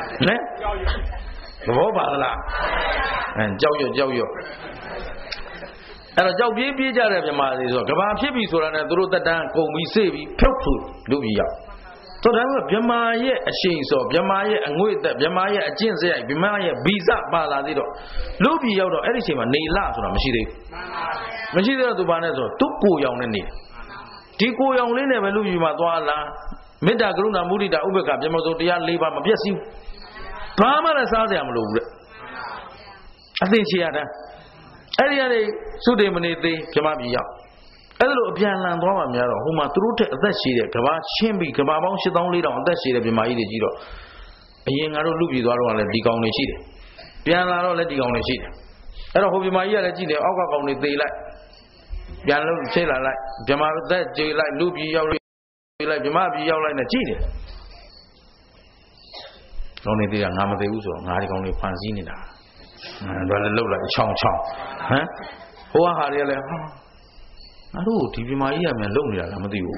တော့ပါလားကြောက်ရွအဲ့တော့ကြောက်ပြေးပြေးကြတဲ့ဗြဟ္မာတွေဆိုတော့ကဘာဖြစ်ပြီဆိုတာနဲ့သူတို့တက်တန်းကုန်ပြီးစေ့ပြီးဖြုတ်ထူလူပြီးရောက်ဆိုတော့ဗြဟ္မာရဲ့အရှိန်စောဗြဟ္မာရဲ့အငွေ့သက်ဗြဟ္မာရဲ့အကျင့်စရိုက်ဗြဟ္မာရဲ့ဗီဇပါလာသေးတော့လူပြီးရောက်တော့အဲ့ဒီအချိန်မှာနေလဆိုတာမရှိသေးဘူးမရှိသေးတော့သူဘာနဲ့ဆိုသူ့ကိုယ်ရောင်နဲ့နေဒီကိုယ်ရောင်လေးနဲ့ပဲလူပြီးမှသွားလာမေတ္တာကရုဏာမုဒိတာဥပေက္ခဗြဟ္မစိုးတရား၄ပါးမပြည့်စည်ဘာမှလည်းစားစရာမလိုဘူးတဲ့အသိချေရတာအဲ့ဒီကနေသုတေမနေသေးဗြဟ္မပြည်ရောက်အဲ့ဒါလိုအပြန်လန်သွားမှများတော့ဟိုမှာသူတို့ထက်အသက်ရှည်တဲ့ကဘာချင်းပြီးကဘာပေါင်း8400အသက်ရှည်တဲ့ဗြဟ္မာကြီးတွေကြီးတော့အရင်ကတော့လူပြည်သွားတော့လည်းဒီကောင်တွေရှိတယ်ပြန်လာတော့လည်းဒီကောင်တွေရှိတယ်အဲ့တော့ဟိုဗြဟ္မာကြီးကလည်းကြည့်တယ်အောက်ကကောင်တွေသေလိုက်ပြန်လို့ချိန်လာလိုက်ဗြဟ္မာသက်ကျေလိုက်လူပြည်ရောက်လိုက်ဗြဟ္မာပြည်ရောက်လိုက်နဲ့ကြည့်တယ်ကောင်တွေသေးတာငါမသိဘူးဆိုတော့ငါဒီကောင်တွေဖန်ဆင်းနေတာတော့လည်းလှုပ်လိုက်ချောင်းဟိုဟာတွေကလည်းငါတို့ဒီပြမကြီးကမြန်လုံနေတာလားမသိဘူး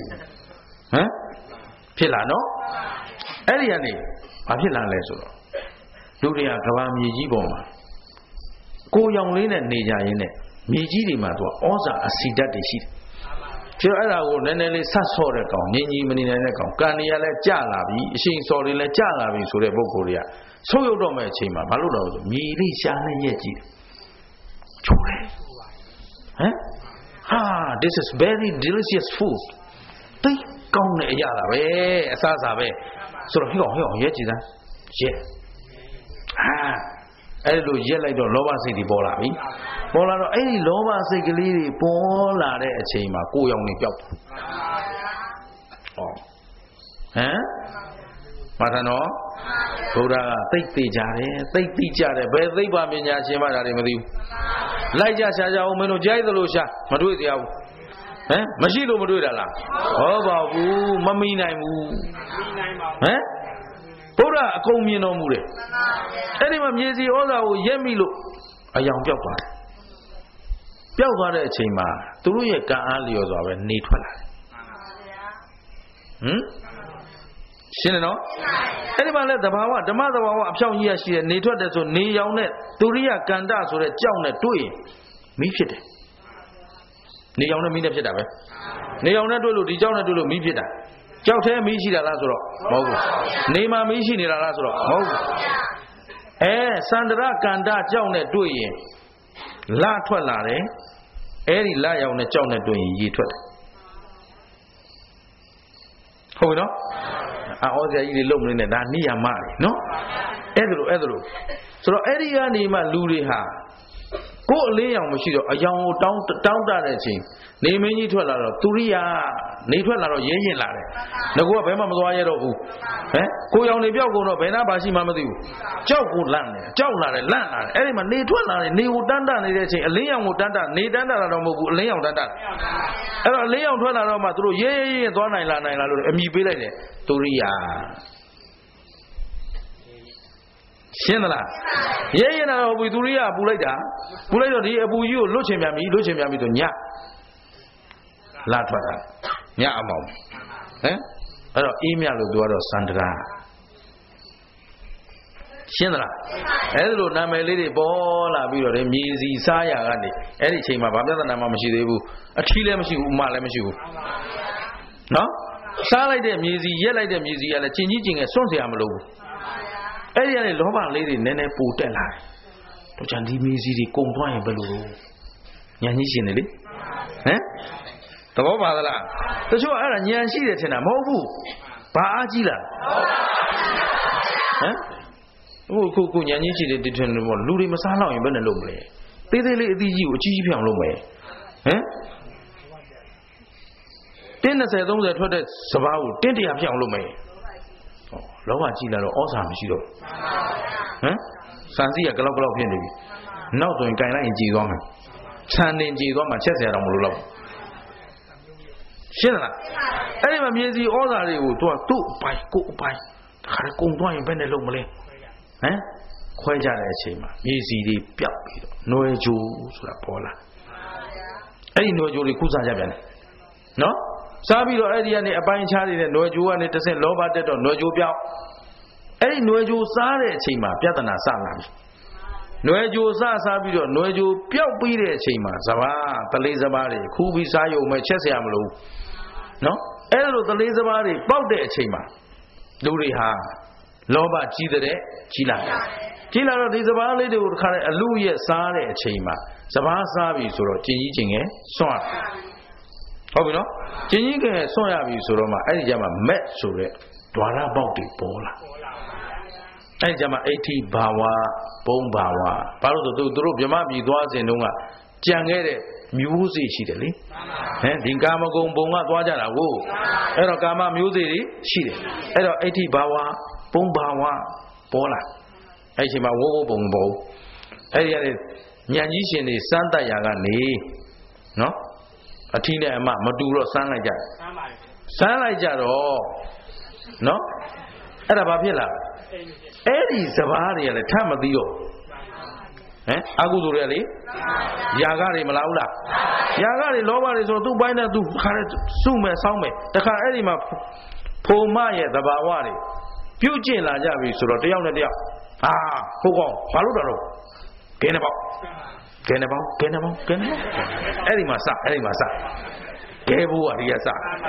ဖြစ်လာနော်အဲ့ဒီကနေဘာဖြစ်လာလဲဆိုတော့လူတွေကကဘာမြေကြီးပေါ်မှာကိုရောင်လေးနဲ့နေကြရင်းနဲ့မြေကြီးတွေမှာသူကဩဇာအစီဓာတ်တွေရှိတယ်ကျတော့အဲ့ဒါကိုနည်းနည်းလေးဆက်ဆော့တဲ့ကောင်ငြင်းကြီးမနေနိုင်တဲ့ကောင်ကံတွေကလည်းကြလာပြီအရှိန်စော်တွေလည်းကြလာပြီဆိုတဲ့ပုဂ္ဂိုလ်တွေကဆုပ်ယုတ်တော့မဲ့အချိန်မှာဘာလို့တော့ဆိုမြေလေးရှားနဲ့ရက်ကြည့်ချိုးတယ်this is very delicious food တိတ်ကောင်းတဲ့အရာလားပဲအစားစားပဲဆိုတော့ဟိကောင်ရက်ကြည့်သားရက်အဲ့လိုရက်လိုက်တော့လောဘစိတ်တွေပေါ်လာပြီပေါ်လာတော့အဲ့ဒီလောဘစိတ်ကလေးတွေပေါ်လာတဲ့အချိန်မှာကိုယ်ရောင်နေပျောက်ပါထနော်ဘုရားကသိသိကြတယ်သိသိကြတယ်ဘယ်သိပ္ပံပညာရှင်မှဒါတွေမသိဘူးလိုက်ကြရှာကြအောင်မင်းတို့ကြိုက်သလိုရှာမတွေ့ကြဘူးမရှိလို့မတွေ့တာလားဟောပါဘူးမမီနိုင်ဘူးဘုရားအကုန်မြင်တော်မူတယ်အဲ့ဒီမှာမြေစီဩဇာကိုရက်မိလို့အယောင်ပြောက်သွားတယ်ပျောက်သွားတဲ့အချိန်မှာသူတို့ရဲ့ကံအားလျော်စွာပဲနေထွက်လာတယ်ရှင်းတယ်နော်အဲ့ဒီမှာလဲသဘာဝဓမ္မသဘာဝအဖြောင့်ကြီးရရှိတယ်နေထွက်တယ်ဆိုနေရောင်နဲ့သူရိယကန္တဆိုတဲ့ကြောက်နဲ့တွေ့ရင်မီးဖြစ်တယ်နေရောင်နဲ့မီးနဲ့ဖြစ်တာပဲနေရောင်နဲ့တွေ့လို့ဒီကြောက်နဲ့တွေ့လို့မီးဖြစ်တာကြောက်သေးမီးရှိတာလားဆိုတော့မဟုတ်ဘူးနေမှာမီးရှိနေတာလားဆိုတော့မဟုတ်ဘူးစန္ဒရကန္တကြောက်နဲ့တွေ့ရင်လထွက်လာတယ်အဲ့ဒီလရောင်နဲ့ကြောက်နဲ့တွေ့ရင်ရေထွက်တယ်ဟုတ်ပြီနော်အော်ဆရာကြီးတွေလုံမနေနဲ့ဒါနိယာမတွေနော်အဲ့ဒါလိုဆိုတော့အဲ့ဒီကနေမှလူတွေဟာကိုယ်အလေးရောင်မရှိတော့အယောင်ကိုတောင်းတတဲ့အချိန်နေမင်းကြီးထွက်လာတော့သူရိယာနေထွက်လာတော့ရဲရင်လာတယ်ငါကဘယ်မှမသွားရတော့ဘူးကိုရောင်နေပြောက်ကုန်တော့ဘယ်နာပါရှိမှမသိဘူးကြောက်ကိုလန့်တယ်ကြောက်လာတယ်လန့်လာတယ်အဲ့ဒီမှာနေထွက်လာတယ်နေကိုတန်းတနေတဲ့အချိန်အလင်းရောင်ကိုတန်းတနေတန်းတာတော့မဟုတ်ဘူးအလင်းရောင်တန်းတအဲ့တော့အလင်းရောင်ထွက်လာတော့မှသူတို့ရဲသွားနိုင်လာလို့အမိပေးလိုက်တယ်သူရိယာရှင်းသလားရဲရင်တော့ဘူးသူရိယာပူလိုက်တော့ဒီအပူကြီးကိုလွတ်ချင်ပြန်ပြီဆိုညလာထွက်တာညအမောင်အဲ့တော့အေးမြလို့ပြောတော့စန္ဒရာရှင်းသလားအဲ့ဒါလိုနာမည်လေးတွေပေါ်လာပြီးတော့မြေစီစားရကနေအဲ့ဒီအချိန်မှာဘာပြဿနာမှမရှိသေးဘူးအထီးလည်းမရှိဘူးဥမလည်းမရှိဘူးနော်စားလိုက်တဲ့မြေစီရက်လိုက်တဲ့မြေစီကလည်းကျင်ကြီးကျင်ငယ်စွန့်เสียမလို့အဲ့ဒီကနေလောဘလေးတွေနည်းနည်းပူတက်လာတယ်တို့ချန်ဒီမြေစီတွေကုံသွားရင်ဘယ်လိုလဲဉာဏ်ကြီးရှင်တယ်လေဟမ်သဘောပါသလားတချို့အဲ့ဒါဉာဏ်ရှိတယ်ထင်တာမဟုတ်ဘူးဘာအားကြီးလားဟမ်ခုဉာဏ်ကြီးရှိတယ်တထင်တယ်ပေါ့လူတွေမစားတော့ရင်ဘယ်နဲ့လုပ်မလဲသေးသေးလေးအသီးကြီးကိုအကြီးကြီးဖြောင်လုပ်မယ်ဟမ်တင်း20 30ထွက်တဲ့စပားကိုတင်း100ဖြောင်လုပ်မယ်လောဘကြီးလာတော့ဩဇာမရှိတော့ဟမ်စံစီကဂလောက်ဖြစ်နေပြီနောက်ဆိုရင်ကင်လိုက်ရင်ကြည်သွားမယ်ခြံနေကြည်သွားမှချက်เสียတော့မလို့တော့ရှင်းလားအဲ့ဒီမှာမြေစီဩဇာတွေကိုသူ့အပိုင်ကိုအပိုင်ခါရကုံသွားရင်ဘယ်နဲ့လုပ်မလဲဟမ်ခွဲကြတဲ့အချိန်မှာမြေစီတွေပြောက်ပြီးတော့နွယ်ကြိုးဆိုတာပေါ်လာအဲ့ဒီနွယ်ကြိုးတွေခုစားကြပြန်တယ်နော်စားပြီးတော့အဲ့ဒီကနေအပိုင်းခြားနေတဲ့နွယ်ကြိုးကနေတစ်ဆင့်လောဘတက်တော့နွယ်ကြိုးပြောက်အဲ့ဒီနွယ်ကြိုးစားတဲ့အချိန်မှာပြဿနာစလာပြီနွယ်ကြိုးစားပြီးတော့နွယ်ကြိုးပြောက်ပြီးတဲ့အချိန်မှာစပားတလေးစပားတွေခူးပြီးစားရုံမဲ့ချက်เสียမလို့နော်အဲ့လိုတလေးစပားတွေပေါက်တဲ့အချိန်မှာလူတွေဟာလောဘကြီးတဲ့ကြီးလာတော့ဒီစပားလေးတွေကိုတခါတည်းအလူရဲ့စားတဲ့အချိန်မှာစပားစားပြီဆိုတော့ကျင်ကြီးကျင်ငယ်စွန့်ဟုတ်ပြီနော်ကျင်ကြီးကျင်ငယ်စွန့်ရပြီဆိုတော့မှအဲ့ဒီကျမှမက်ဆိုတဲ့ဒွါရပေါက်တွေပေါ်လာအဲ့ဒီကျမှအဋ္ဌိဘာဝဘုံဘာဝဘာလို့ဆိုသူတို့ဗြဟ္မပြည်သွားစဉ်တုန်းကကြံခဲ့တဲ့မျိုးစေ့ရှိတယ်လေဟမ်ဒီကာမဂုဏ်ဘုံကသွားကြတာကိုအဲ့တော့ကာမမျိုးစေ့တွေရှိတယ်အဲ့တော့အဋ္ဌိဘာဝဘုံဘာဝပေါ်လာအဲ့ဒီမှာဝိုးဘုံဘုံအဲ့ဒီရတဲ့ဉာဏ်ကြီးရှင်တွေစမ်းတတ်ရာကနေနော်အထီးနဲ့အမမတူတော့စမ်းလိုက်ကြစမ်းလိုက်ကြတော့နော်အဲ့ဒါဘာဖြစ်လာအဲ့ဒီစပားတွေကလည်းထပ်မသိတော့ဟမ်အကုသိုလ်တွေလေຢာကတွေမလားဘူးလားຢာကတွေလောဘတွေဆိုသူ့ပိုင်းနဲ့သူခါရဲစုမယ်ဆောင်းမယ်တခါအဲ့ဒီမှာဖုံမရဲ့သဘာဝတွေပြုတ်ကျင်လာကြပြီဆိုတော့တယောက်နဲ့တယောက်ဟာဟုတ်ကောဘာလို့တော့ကဲနေပေါ့အဲ့ဒီမှာစကဲဘူးအရိယစ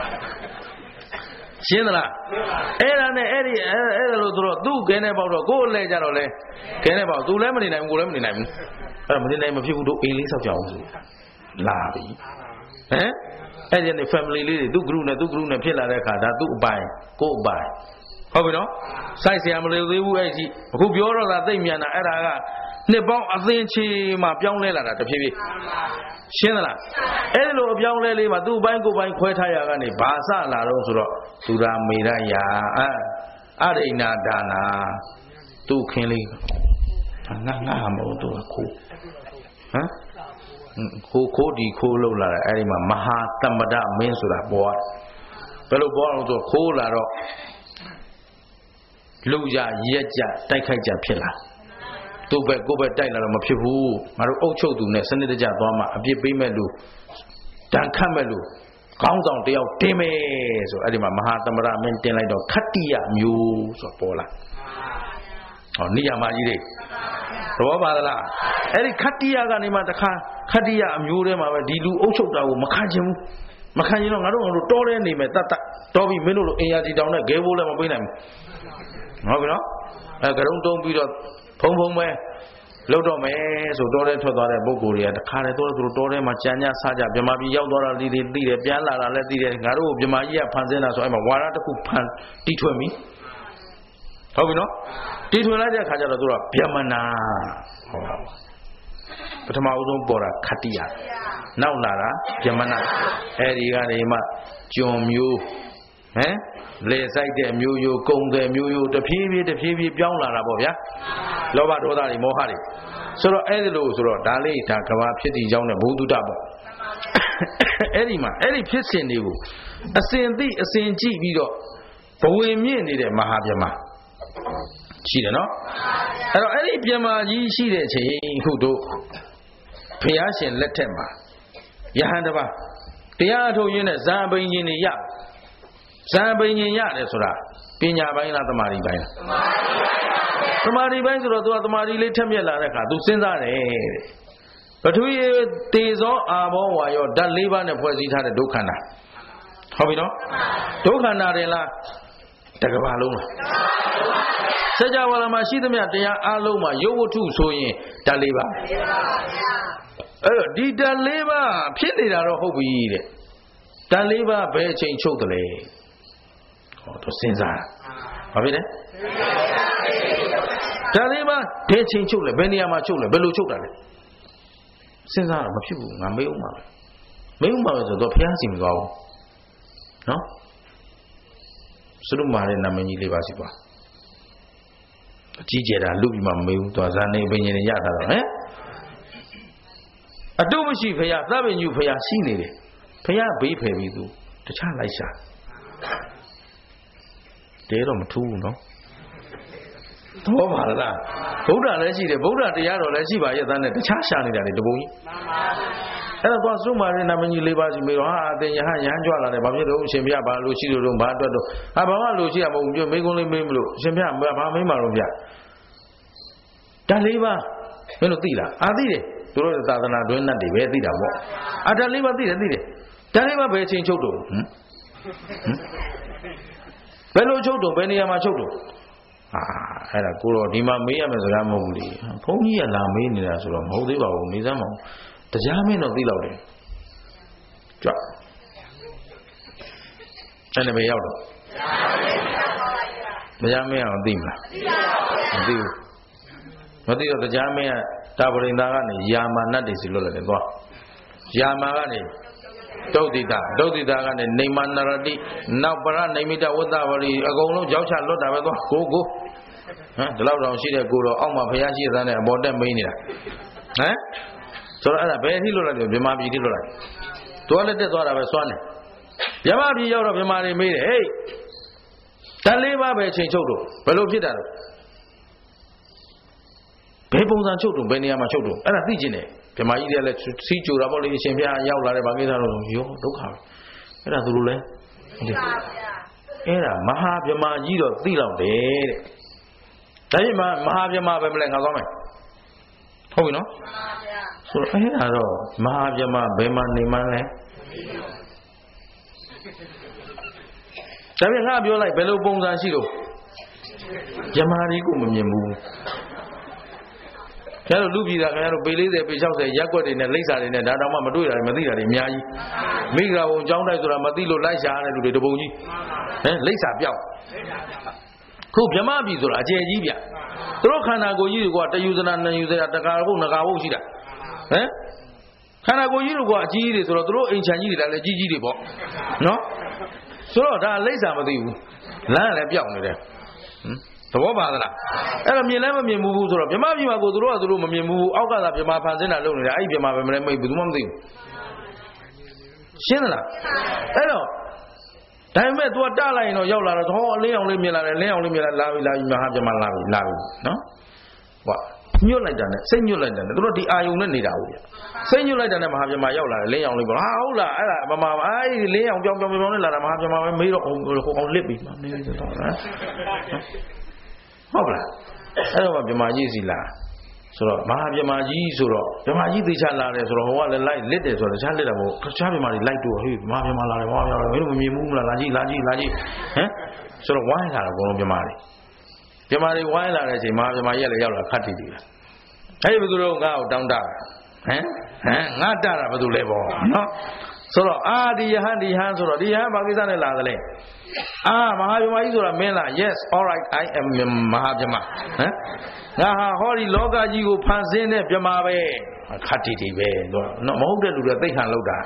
ရှင်းသလားအဲ့ဒါနဲ့အဲ့လိုဆိုတော့သူ့ကဲနေပေါ့တော့ကိုယ်လဲကြတော့လဲကဲနေပေါ့သူလည်းမနေနိုင်ဘူးကိုယ်လည်းမနေနိုင်ဘူးအဲ့မနေနိုင်မဖြစ်ဘူးတို့အိမ်လေးဆောက်ကြအောင်ဆိုလာပြီဟမ်အဲ့ဒီနဲ့ family လေးတွေသူ့ group နဲ့ဖြစ်လာတဲ့အခါဒါသူ့အပိုင်ကိုယ့်အပိုင်ဟုတ်ပြီနော်စိုက်เสียမလို့သေးဘူးအဲ့ဒီအခုပြောတော့သာသိမြန်တာအဲ့ဒါကနှစ်ပေါင်းအသင်ချေမှာပြောင်းလဲလာတာတဖြည်းဖြည်းရှင်းသလားအဲ့ဒီလိုအပြောင်းလဲလေးမှာသူ့ဘိုင်းကိုယ်ဘိုင်းခွဲထားရကနေဘာစလာတော့ဆိုတော့သူရာမေရယာအရိဏဒါနာသူ့ခင်းလေးငါမဟုတ်တော့ခိုးဟမ်ခိုးဒီခိုးလောက်လာတယ်အဲ့ဒီမှာမဟာတမ္ပဒမင်းဆိုတာပေါ်ဘယ်လိုပေါ်အောင်ဆိုခိုးလာတော့လူရရက်ကြတိုက်ခိုက်ကြဖြစ်လာသူ့ဘက်ကိုယ့်ဘက်တိုက်လာတော့မဖြစ်ဘူးငါတို့အုပ်ချုပ်သူနဲ့စနစ်တကျသွားမှအပြစ်ပေးမဲ့လူတန်ခတ်မဲ့လူခေါင်းဆောင်တယောက်တင်းမယ်ဆိုအဲ့ဒီမှာမဟာသမရမင်းတင်လိုက်တော့ခတ္တိယမျိုးဆိုပေါ်လာဟောနိယာမကြီးတွေသဘောပါသလားအဲ့ဒီခတ္တိယကနေမှတခါခတ္တိယအမျိုးထဲမှာပဲဒီလူအုပ်ချုပ်တာကိုမခံချင်ဘူးမခံချင်တော့ငါတို့တော်ရဲနေမယ်တတ်တော်ပြီမင်းတို့လိုအင်ယာတီတောင်နဲ့ဂဲဘိုးလည်းမပေးနိုင်ဘူးဟုတ်ပြီနော်အဲကရုံတုံးပြီးတော့ဖုံပဲလောက်တော့မယ်ဆိုတော်တဲ့ထွက်သွားတဲ့ပုံကိုယ်တွေကတခါတည်းတော့သူတို့တော်ထဲမှာကြံ့ညစားကြဗြဟ္မာပြည်ရောက်သွားတာလေးတွေသိတယ်ပြန်လာတာလည်းသိတယ်ငါတို့ဗြဟ္မာကြီးကဖန်ဆင်းတာဆိုအဲ့မှာဝါရတစ်ခုဖန်တီထွင်ပြီဟုတ်ပြီနော်တီထွင်လိုက်တဲ့အခါကျတော့သူကဗြဟ္မနာဟောပထမဦးဆုံးပေါ်တာခတ္တိယနောက်လာတာဗြဟ္မနာအဲ့ဒီကနေမှကျွန်မျိုးဟမ်လေဆိုင်တဲ့မျိုးရိုးကုံတယ်မျိုးရိုးတဖြည်းဖြည်းပြောင်းလာတာပေါ့ဗျာလောဘဒေါသတွေမောဟတွေဆိုတော့အဲ့ဒီလိုဆိုတော့ဒါလေးဒါကဘာဖြစ်တည်ကြောင်းနဲ့ဘုဒ္ဓတပေါ့အဲ့ဒီမှာအဲ့ဒီဖြစ်စဉ်တွေကိုအစဉ်သိအစဉ်ကြည့်ပြီးတော့ဘဝင်မြင့်နေတဲ့မဟာဗြဟ္မာရှိတယ်နော်အဲ့တော့အဲ့ဒီဗြဟ္မာကြီးရှိတဲ့အချိန်ခုတို့ဘုရားရှင်လက်ထက်မှာယဟန်တပါတရားထုတ်ရင်းနဲ့ဇာပိန်ရှင်တွေရဇာပိန်ရှင်ရတယ်ဆိုတာပညာပိုင်းလားသမာဓိပိုင်းလားသမာဓိပိုင်းဆိုတော့သူကသမာဓိလေးထက်မြက်လာတဲ့အခါသူစဉ်းစားတယ်တဲ့ပထဝီတေဇောအာဘောဝါယောဓာတ်၄ပါးနဲ့ဖွဲ့စည်းထားတဲ့ဒုက္ခန္တာဟုတ်ပြီနော်ဒုက္ခနာတယ်လားတကဘာလုံးလားစัจ java လာမှာရှိသမျှတရားအလုံးမှာရုပ်ဝတ္ထုဆိုရင်ဓာတ်၄ပါးအဲ့တော့ဒီဓာတ်၄ပါးဖြစ်နေတာတော့ဟုတ်ပြီတဲ့ဓာတ်၄ပါးဘယ်အချိန်ချုပ်တယ်လဲဟောတော့စဉ်းစားဘာဖြစ်လဲဓာတ်၄ပါးဘယ်အချိန်ချုပ်လဲဘယ်နေရာမှာချုပ်လဲဘယ်လိုချုပ်တာလဲစဉ်းစားတော့မဖြစ်ဘူးငါမေးဦးမှာပဲဆိုတော့ဘုရားစီမသွားဘူးနော်သုရမာရဲ့နာမည်ကြီးလေးပါစီပါအကြီးကျယ်တာလူပြီးမှမမေးဘူးသွားဇာနေပင်ရင်ရတာတော့ဟမ်အတုမရှိဖရာသဗ္ဗညုဖရာရှိနေတယ်ဖရာဘေးဖယ်ပြီးသူတခြားလိုက်ရှာတဲတော့မထူးဘူးနော်တော့ပါလားဗုဒ္ဓလည်းရှိတယ်ဗုဒ္ဓတရားတော်လည်းရှိပါရဲ့သားနဲ့တခြားရှာနေတာလေတပုံကြီးအဲ့တော့သွားသုမာရဲ့နာမည်ကြီး၄ပါးစီမေးတော့ဟာအတင်ယဟန်ရဟန်းကြွလာတယ်ဘာဖြစ်လို့အရှင်ဘုရားဘာလို့ရှိလို့တော့ဘာအတွက်တော့ဟာဘာမှလို့ရှိရမဟုတ်ဘူးပြောမေးခွန်းလေးမေးမလို့အရှင်ဘုရားဘာမေးမှတော့ဗျာဓာတ်၄ပါးမင်းတို့သိလားအာသိတယ်သူတို့သာသနာတွင်းနဲ့တွေပဲသိတာပေါ့အာဓာတ်၄ပါးသိတယ်ဓာတ်၄ပါးဘယ်အချိန်ချုပ်တော့ဘယ်လိုချုပ်တော့ဘယ်နေရာမှာချုပ်တော့အဲ့ဒါကိုတော့ဒီမှာမေးရမယ်စကားမဟုတ်ဘူးလေဘုန်းကြီးကလာမေးနေတာဆိုတော့မဟုတ်သေးပါဘူးနေစမ်းမအောင်တရားမင်းတော့သိတော့တယ်ကြွအဲ့ဒါပဲရောက်တော့တရားမင်းအောင်သိမလားမသိဘူးမသိတော့တရားမင်းကတာပရိန္ဒာကနေယာမာနတ်တွေစီလွတ်လာတယ်သွားယာမာကနေဒုဋ္ဌိတာကနေနေမနရတိနောက်ပရနိမိတဝတ္တဝရီအကုန်လုံးကြောက်ချလွတ်တာပဲသွားကိုဟမ်ဒီလောက်တောင်ရှိတဲ့ကိုတော့အောက်မှာဘုရားရှိတဲ့နဲ့အပေါ်တက်မေးနေတာဟမ်ဆိုတော့အဲ့ဒါဘယ်အထိလွတ်လိုက်တယ်ဗြဟ္မာပြည်ထိလွတ်လိုက်သွားလက်တက်သွားတာပဲစွမ်းတယ်ဗြဟ္မာပြည်ရောက်တော့ဗြဟ္မာတွေမေးတယ်ဟေးဓာတ်၄ပါးပဲချိန်ချုပ်တော့ဘယ်လိုဖြစ်တာလဲဘယ်ပုံစံချုပ်တော့ဘယ်နေရာမှာချုပ်တော့အဲ့ဒါသိကျင်တယ်ဗြဟ္မာကြီးတွေကလည်းစီးကြိုတာပေါ့လေအရှင်ဘုရားရောက်လာတယ်ဗာကိစ္စတော့ရောဒုက္ခပဲအဲ့ဒါသူတို့လဲအဲ့ဒါမဟာဗြဟ္မာကြီးတော့သိတော့တယ်တဲ့ဒါပြင်မှာမဟာဗြဟ္မာပဲမလဲငါသွားမယ်ဟုတ်ပြီနော်ဆိုတော့အဲ့ဒါတော့မဟာဗြဟ္မာဘယ်မှာနေမှန်းလဲဒါပြင်ငါပြောလိုက်ဘယ်လိုပုံစံရှိလို့ဗြဟ္မာကြီးကိုမမြင်ဘူးကျတော့လူပြည်သားခင်ဗျားတို့ပေ40ပေ60ရက်ွက်တွေနဲ့လိပ်စာတွေနဲ့ဒါတောင်မှမတွေ့တာမသိတာတွေအများကြီးမိဂရာဘုံကျောင်းတိုက်ဆိုတာမသိလို့လိုက်ရှာရတဲ့လူတွေတပုံကြီးဟမ်လိပ်စာပြောက်ခုဗြဟ္မာပြည်ဆိုတာအကျယ်ကြီးဗျသူတို့ခန္ဓာကိုယ်ကြီးတွေကတယူဇနာနှစ်ယူဇနာတကာဟုတ်နဂါဟုတ်ရှိတာဟမ်ခန္ဓာကိုယ်ကြီးတွေကအကြီးကြီးတွေဆိုတော့သူတို့အိမ်ချမ်းကြီးတွေလည်းကြီးကြီးတွေပေါ့နော်ဆိုတော့ဒါလိပ်စာမသိဘူးလမ်းလည်းပြောက်နေတယ်ဟမ်သဘောပါသလားအဲ့တော့မြင်လည်းမမြင်ဘူးဆိုတော့ဗြဟ္မာပြည်မှာကိုသူတို့မမြင်ဘူးအောက်ကသာဗြဟ္မာဖန်ဆင်းတာလုပ်နေတာအဲ့ဒီဗြဟ္မာပဲမလဲမိတ်ဘူးမှမသိဘူးရှင်းသလားအဲ့တော့ဒါပေမဲ့ तू ကတလိုက်ရင်တော့ရောက်လာတော့ဟောအလင်းအောင်လေးမြင်လာတယ်လင်းအောင်လေးမြင်လာပြီမဟာဗြဟ္မာလာပြီနော်ဟောညွတ်လိုက်တာနဲ့စိတ်ညွတ်လိုက်တာနဲ့သူတို့ဒီအာယုံနဲ့နေတာဟုတ်ပြစိတ်ညွတ်လိုက်တာနဲ့မဟာဗြဟ္မာရောက်လာတယ်လင်းအောင်လေးပေါ့ဟာဟုတ်လားအဲ့ဒါဗမာအဲ့ဒီလင်းအောင်ပြောင်းနဲ့လာတာမဟာဗြဟ္မာပဲမေးတော့ဟိုအောင်လစ်ပြီမေးတော့နော်ဟုတ်လားအဲ့တော့ဗြဟ္မာကြီးစီလာဆိုတော့မဟာဗြဟ္မာကြီးဆိုတော့ဗြဟ္မာကြီးသိချလာတယ်ဆိုတော့ဟိုကလည်းလိုက်လစ်တယ်ဆိုတော့တခြားလစ်တာမဟုတ်တခြားဗြဟ္မာတွေလိုက်တော့ဟေးမဟာဗြဟ္မာလာတယ်မဟာဗြဟ္မာမင်းတို့မမြင်ဘူးမလားလာကြည့်ဟမ်ဆိုတော့ဝိုင်းလာတော့ဘုံလုံးဗြဟ္မာတွေဝိုင်းလာတဲ့အချိန်မဟာဗြဟ္မာကြီးလည်းရောက်လာခတ်တည်တယ်အဲ့ဒီဘယ်သူတို့ငါ့ကိုတောင်းတဟမ်ငါတတာဘယ်သူလဲပေါ့နော်ဆိုတော့ဒီယဟန်ဆိုတော့ဒီယဟန်ဘာကိစ္စနဲ့လာသလဲမဟာဗြဟ္မာကြီးဆိုတာမင်းလား yes all right I am မဟာဗြဟ္မာဟမ်ငါဟာဟောဒီလောကကြီးကိုဖန်ဆင်းတဲ့ဗြဟ္မာပဲခတ်တီပဲတော့မဟုတ်တဲ့လူတွေသိခံလောက်တာ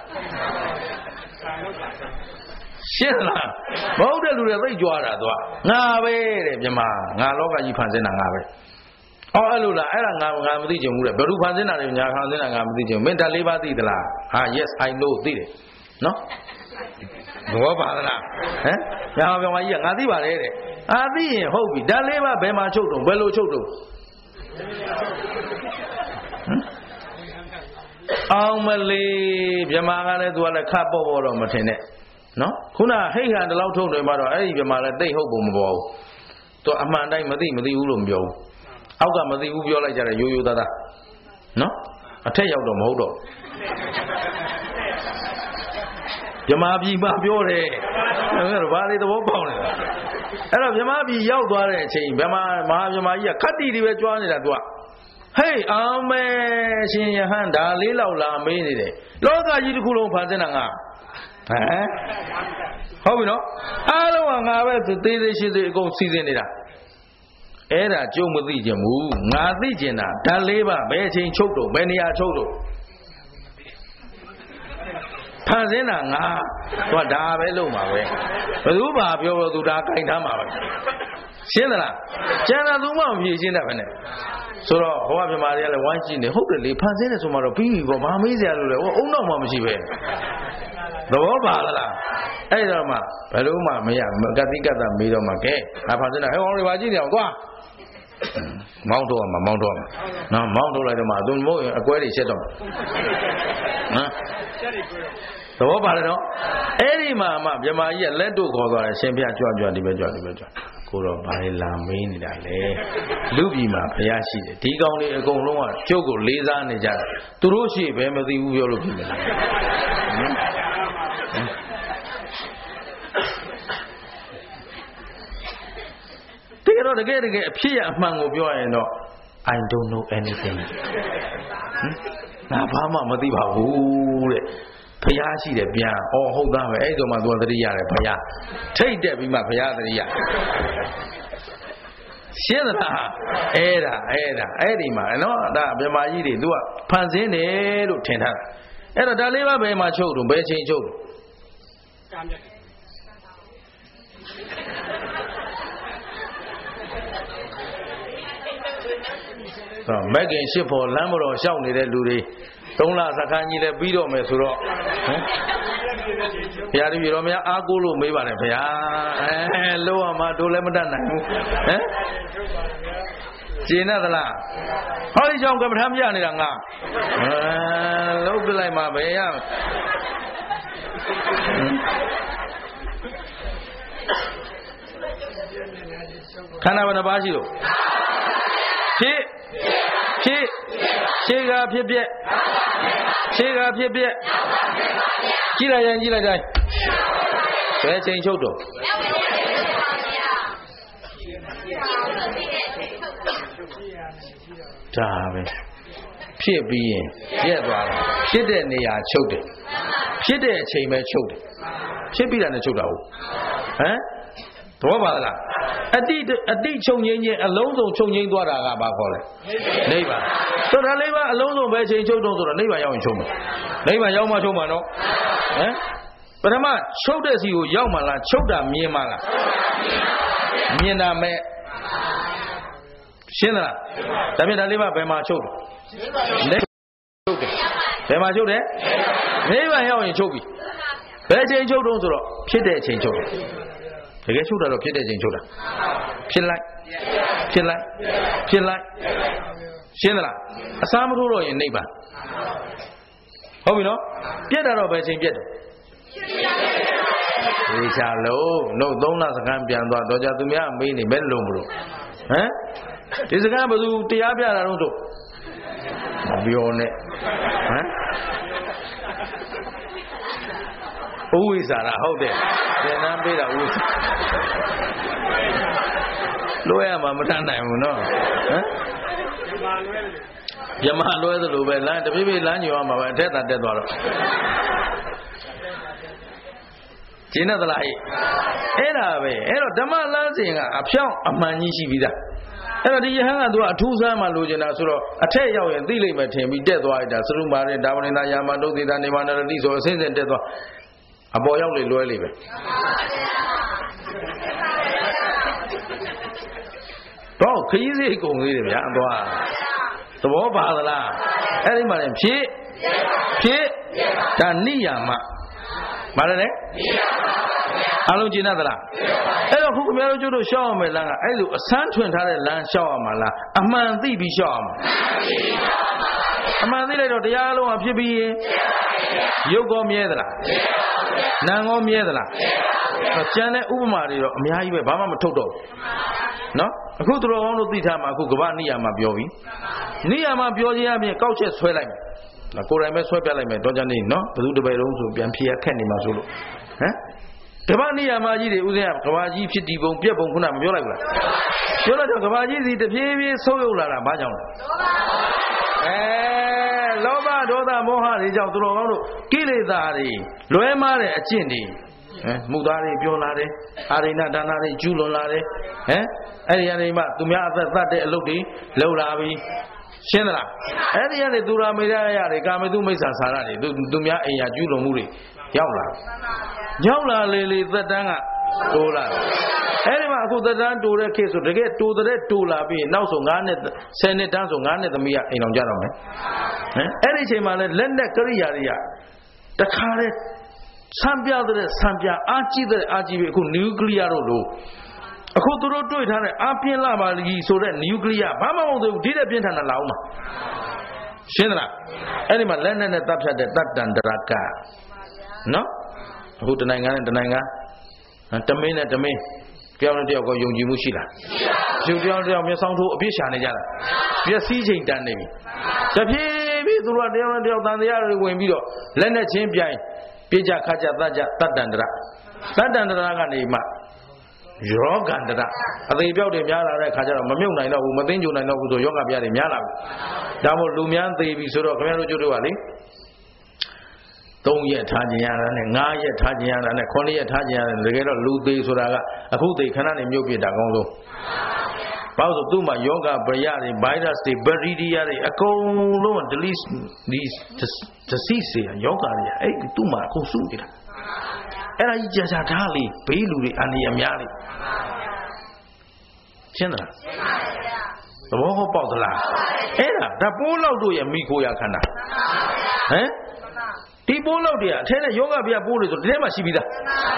ရှင်းလားမဟုတ်တဲ့လူတွေသိကြွားတာသူကငါပဲတဲ့ဗြဟ္မာငါလောကကြီးဖန်ဆင်းတာငါပဲအဲ့လိုလားအဲ့ဒါငါမသိချင်ဘူးတဲ့ဘယ်သူဖန်ဆင်းတာလဲညာဖန်ဆင်းတာငါမသိချင်ဘူးမင်းဓာတ်၄ပါးသိသလားyes I know သိတယ်နော်ဘောပါလားဟမ်ညာဗြဟ္မာကြီးကငါသိပါတယ်တဲ့သိရင်ဟုတ်ပြီဓာတ်၄ပါးဘယ်မှာချုပ်တော့ဘယ်လိုချုပ်တော့အောင်မလေးဗြဟ္မာကလည်းသူကလည်းခတ်ပေါ့တော့မထင်နဲ့နော်ခုနဟိတ်ဟန်တလောက်ထုတ်နေမှတော့အဲ့ဒီဗြဟ္မာလည်းတိတ်ဟုတ်ပုံမပေါ်ဘူးသူအမှန်တိုင်းမသိဘူးလို့မပြောဘူးအောက်ကမသိဘူးပြောလိုက်ကြတယ်ရိုးရိုးသားသားနော်အထက်ရောက်တော့မဟုတ်တော့မြမပြည်မှာပြောတယ်ဘာလေးသဘောပေါက်နေတာအဲ့တော့မြမပြည်ရောက်သွားတဲ့အချိန်မြမမဟာမြမကြီးကခတ်တီတွေပဲကြွားနေတာသူကဟေးအာမေရှင်ယဟန်ဒါလေးလောက်လာမေးနေတယ်လောကကြီးတစ်ခုလုံးဖန်ဆင်းတာငါဟုတ်ပြီနော်အားလုံးကငါပဲသေးသေးရှိသေးအကုန်စီစဉ်နေတာအဲ့ဒါကျုံမသိကြဘူးငါသိကျင်တာဓာတ်လေးပါဘယ်အချိန်ချုပ်တော့ဘယ်နေရာချုပ်တော့ဖန်ဆင်းတာငါသူကဒါပဲလုပ်မှာပဲဘယ်သူမှပြောလို့သူဒါကင်ထားမှာပဲရှင်းသလားကျန်တာသူမှမဖြေရှင်းတတ်ပဲနဲ့ဆိုတော့ဟောကပြမာတွေကလည်းဝိုင်းကြည့်နေဟုတ်တယ်လေဖန်ဆင်းတယ်ဆိုမှတော့ပြီးပြီပေါ့ဘာမေးစရာလို့လဲဟောအုံနောက်မှမရှိပဲသဘောပါလားအဲ့တော့မှဘယ်လိုမှမရကတိကတ္တမေးတော့မှကဲငါဖန်ဆင်းတာဟဲ့ဟောတွေပါကြည့်နေအောင်ကွာမောင်းတော့မှာနော်မောင်းတော့လိုက်တော့မှသူမို့အကွဲတွေရှက်တော့ဟမ်သဘောပါလေနော်အဲ့ဒီမှာမှမြမကြီးကလက်တို့ခေါ်သွားတယ်ရှင်ဖျားကြွဒီပဲကြွကိုတော့ဘာလဲလာမင်းနေတာလေလူပြည်မှာဘုရားရှိတယ်ဒီကောင်တွေအကုန်လုံးကကျုပ်ကိုလေးစားနေကြတယ်သူတို့ရှိဘယ်မသိဘူးပြောလို့ဖြစ်နေတယ်တကယ်အဖြစ်ရအမှန်ကိုပြောရရင်တော့ I don't know anything ငါဘာမှမသိပါဘူးတဲ့ဘုရားရှိတယ်ပြန်ဟုတ်သားပဲအဲ့ဒီတော့မှသူကသတိရတယ်ဘုရားထိတ်တက်ပြီးမှဘုရားသတိရရှင်းသလားအဲ့ဒီမှာနော်ဒါမြမကြီးတွေသူကဖန်ဆင်းတယ်လို့ထင်ထားတာအဲ့တော့ဒါလေးပါဘယ်မှာချုပ်တော့ဘယ်ချိန်ချုပ်တော့မက်ကင်ရှစ်ဖို့လမ်းမတော်ရှောက်နေတဲ့လူတွေ3 လစခန်းကြီးလည်းပြီးတော့မယ်ဆိုတော့ဘုရားတပည့်တော်များအားကိုးလို့မေးပါတယ်ဘုရားလို့ရမှာတို့လည်းမတတ်နိုင်ဘူးကျင်နဲ့သလားဟောဒီကြောင့်ကမ္မထာပြနေတာငါလုံးပြလိုက်မှာပဲရခန္ဓာဘယ်နှပါးရှိလို့ဖြစ်ရှေးကဖြစ်ပြက်ကြည့်လိုက်တိုင်းဘယ်ချိန်ချုပ်တော့ဒါပဲဖြစ်ပြီးရင်ပြက်သွားတယ်ဖြစ်တဲ့နေရာချုပ်တယ်ဖြစ်တဲ့အချိန်ပဲချုပ်တယ်ဖြစ်ပြီးတာနဲ့ချုပ်တာဟုတ်သဘောပါလားအတိချုပ်ငိမ့်ချင်းအလုံးစုံချုပ်ငိမ့်သွားတာကဘာခေါ်လဲနိဗ္ဗာန်ဆိုတော့နိဗ္ဗာန်အလုံးစုံပဲချိန်ချုပ်တော့ဆိုတော့နိဗ္ဗာန်ရောက်ရင်ချုပ်မှာနိဗ္ဗာန်ရောက်မှချုပ်မှာနော်ပထမချုပ်တဲ့စီကိုရောက်မှလားချုပ်တာမြင်မှလားမြင်တာမဲ့ရှင်းသလားဒါဖြင့်ဒါလေးပါဘယ်မှာချုပ်တယ်ချုပ်တယ်ဘယ်မှာချုပ်တယ်နိဗ္ဗာန်ရောက်ရင်ချုပ်ပြီဘယ်ချိန်ချုပ်တော့ဆိုတော့ဖြစ်တဲ့အချိန်ချုပ်တယ်တကယ်ချုပ်တာတော့ဖြစ်တဲ့ချိန်ချုပ်တာဖြစ်လိုက်ရှင်းသလားအစားမထိုးတော့ရင်နိဗ္ဗာန်ဟုတ်ပြီနော်ပြက်တာတော့ဘယ်ချိန်ပြက်တယ်ဒီချာလုံးနှုတ်3 လစကံပြန်သွားတော့ကြသူများမေးနေဘယ်လိုမလို့ဒီစကံဘယ်သူတရားပြတာတော့မပြောနဲ့ဥဝိစာရဟုတ်တယ်သင်္นานပေးတာဥဝိစာလွှဲရမှာမတတ်နိုင်ဘူးနော်မြမလွှဲသလိုပဲလမ်းတပြေးပြေးလမ်းညွှန်ရမှာပဲအထက်သာတက်သွားတော့ကျင်းတဲ့သလားအဲ့ဒါပဲအဲ့တော့ဓမ္မလမ်းစဉ်ကအဖြောင်းအမှန်ကြီးရှိပြီးသားအဲ့တော့ဒီယဟန်ကသူကအထူးဆန်းမှလိုချင်တာဆိုတော့အထက်ရောက်ရင်သိလိမ့်မယ်ထင်ပြီးတက်သွားလိုက်တာသရုမာရင်ဒါဝနိတာယာမတုတ်သေးတာနေမနရတိဆိုအစင်းစင်တက်သွားအပေါ်ရောက်လေလွဲလေပဲတော့ခရီးစိတ်ကုန်သေးတယ်ဗျာအသွားသဘောပါသလားအဲ့ဒီမှာလည်းဖြစ်ဒါနိယာမမလဲလေအလုံးကျင်တတ်သလားအဲ့တော့ခုခင်ဗျားတို့ကျုပ်တို့ရှောက်ရမယ်လမ်းကအဲ့လိုအဆန်းထွင်ထားတဲ့လမ်းရှောက်ရမှာလားအမှန်သိပြီးရှောက်ရမှာအမှန်သိလိုက်တော့တရားလုံးကဖြစ်ပြီးရင်ရုပ်ကောမြဲသလားနာမ်ကောမြဲသလားကျန်တဲ့ဥပမာတွေတော့အများကြီးပဲဘာမှမထုတ်တော့ဘူးနော်အခုသူတော်ကောင်းတို့သိထားမှာအခုကမ္ဘာနိယာမပြောပြီနိယာမပြောခြင်းအပြင်ကောက်ချက်ဆွဲလိုက်မယ်ကိုယ်တိုင်ပဲဆွဲပြလိုက်မယ်တော့ကြနေနော်ဘယ်သူတပည့်လုံးဆိုပြန်ဖြေရခက်နေမှာဆိုလို့ဟမ်ကဘာနေရာမကြီးတွေဥစဉ်ကဘာကြီးဖြစ်ဒီပုံပြက်ပုံခုနမပြောလိုက်ဘူးလားပြောတော့ကဘာကြီးစီတဖြည်းဖြည်းဆုပ်ယုပ်လာတာဘာကြောင့်လဲလောဘဒေါသမောဟတွေကြောင့်သူတော်ကောင်းတို့ကိလေသာတွေလွဲမားတဲ့အကျင့်တွေမှုသားတွေပြောလာတယ်အာရိဏဒါနတွေကျူးလွန်လာတယ်အဲ့ဒီကနေမှသူများအသက်သတ်တဲ့အလုပ်တွေလုပ်လာပြီရှင်းသလားအဲ့ဒီကနေသူရာမေရရတွေကာမေတုမိစ္ဆာစာရတွေသူများအိမ်ယာကျူးလွန်မှုတွေရောက်လာလေသက်တမ်းကတိုးလာအဲ့ဒီမှာအခုသက်တမ်းတိုးတဲ့ခေတ်ဆိုတကယ်တိုးတဲ့တိုးလာပြီးနောက်ဆို9နှစ်10နှစ်တန်းဆို9နှစ်သမီးကအိမ်အောင်ကြတော့မယ်အဲ့ဒီအချိန်မှာလဲလက်နဲ့ကရိယာတွေကတခါလဲဆံပြတဲ့ဆံပြအားကြီးတဲ့အားကြီးပြီးအခုနျူကလ িয়ার တို့လို့အခုသူတို့တွေ့ထားတဲ့အပြင်းလာပါလီဆိုတဲ့နျူကလ িয়ার ဘာမှမဟုတ်သေးဘူးဒီတဲ့ပြင်းထန်တာလာအောင်မှာရှင်းသလားအဲ့ဒီမှာလက်နဲ့တပ်ဖြတ်တဲ့တတ္တန္တရကနော်အခုတနိုင်ငံနဲ့တနိုင်ငံတမင်းနဲ့တမင်းတယောက်နဲ့တယောက်ကယုံကြည်မှုရှိလားမရှိပါဘူးတယောက်မျက်စောင်းထိုးအပြစ်ရှာနေကြတာပြည့်စည်ချိန်တန်နေပြီတဖြည်းဖြည်းသူတို့ကတယောက်နဲ့တယောက်တန်တရားတွေဝင်ပြီးတော့လက်နဲ့ချင်းပြိုင်ပြေကြခါကြတတ်ကြတတ္တန္တရကနေမှယောဂန္တရအသေးပြောက်တွေများလာတဲ့ခါကျတော့မမြုပ်နိုင်တော့ဘူးမသိဉ္ဇုံနိုင်တော့ဘူးဆိုယောဂပြားတွေများလာဘူးဒါမို့လူများသေးပြီဆိုတော့ခင်ဗျားတို့ကျွတ်တို့ကလေ3ရက်ထားခြင်းရတာနဲ့5ရက်ထားခြင်းရတာနဲ့9ရက်ထားခြင်းရတယ်တကယ်တော့လူသေးဆိုတာကအခုသေးခဏနဲ့မြုပ်ပြတာကောင်းဆုံးဘာလို့ဆိုသူ့မှာယောဂဗရတွေ virus တွေ bacteria တွေအကုန်လုံး delete these disease တွေယောဂတွေအဲ့သူ့မှာအခုစုနေတာအဲ့ဒါကြီးကြာထားလေဘေးလူတွေအန္တရာယ်များလေရှင်းသလားသဘောဟောပေါက်သလားအဲ့ဒါပိုးလောက်တို့ရဲ့မိခိုးရခန္ဓာဒီပိုးလောက်တွေကအထဲနဲ့ယောဂဗျာပိုးတွေဆိုဒီထဲမှာရှိပြီးသား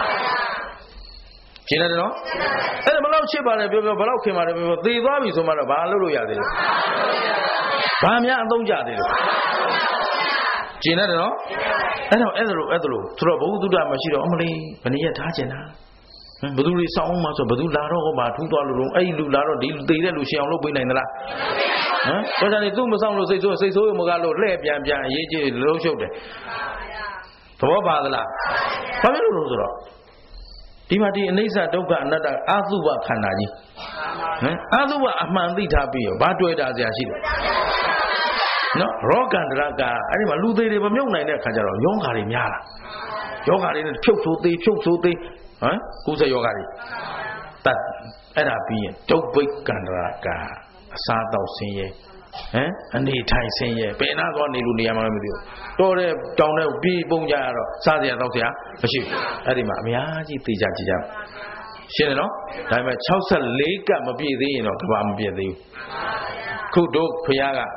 ရှင်းတယ်နော်အဲ့ဒါဘယ်လောက်ချစ်ပါလဲပြောဘယ်လောက်ခင်ပါလဲပြောသေသွားပြီဆိုမှတော့ဘာလုပ်လို့ရသေးလဲဘာများအသုံးကြသေးလဲကျင်တယ်နော်အဲ့လိုသူတို့ဘုသူတ္တမရှိတော့အမလေးဘယ်နည်းရထားကျင်တာဘယ်သူတွေစောင်းမှဆိုဘယ်သူလာတော့ဟောမှာထူးသွားလို့တော့အဲ့ဒီလူလာတော့ဒီလူသေးတဲ့လူရှင်းအောင်လုပ်ပေးနိုင်သလားဟမ်ဒါကြောင့်လေသူ့မဆောင်လို့စိတ်ဆိုးရမကလို့လှဲ့ပြန်အရေးကြီးလုံးရှုပ်တယ်သဘောပါသလားဘာဖြစ်လို့ဆိုတော့ဒီမှာဒီအနိစ္စဒုက္ခအနတ္တအာသုဘခန္ဓာကြီးအာသုဘအမှန်သိထားပြီးရောဘာတွေ့တာစရာရှိတယ်နော်ရောဂန္တရကအဲ့ဒီမှာလူသေးတွေမမြုပ်နိုင်တဲ့အခါကျတော့ယောဂါတွေများလာယောဂါတွေနဲ့ဖြုတ်ဆိုးသေးကုသယောဂါတွေတတ်အဲ့ဒါပြီးရင်ဒုဗိက္ကန္တရကအစားတောက်ဆင်းရဲအနေထိုင်ဆင်းရဲဘယ်နာသွားနေလို့နေရာမှမသိဘူးတော်တဲ့တောင်တဲ့ပြေးပုံကြရတော့စားစရာတောက်စရာမရှိဘူးအဲ့ဒီမှာအများကြီးသိကြကြည့်ကြရှင်းတယ်နော်ဒါပေမဲ့64ကမပြည့်သေးရင်တော့ကဘာမပြည့်သေးဘူးခုတို့ဖခင်က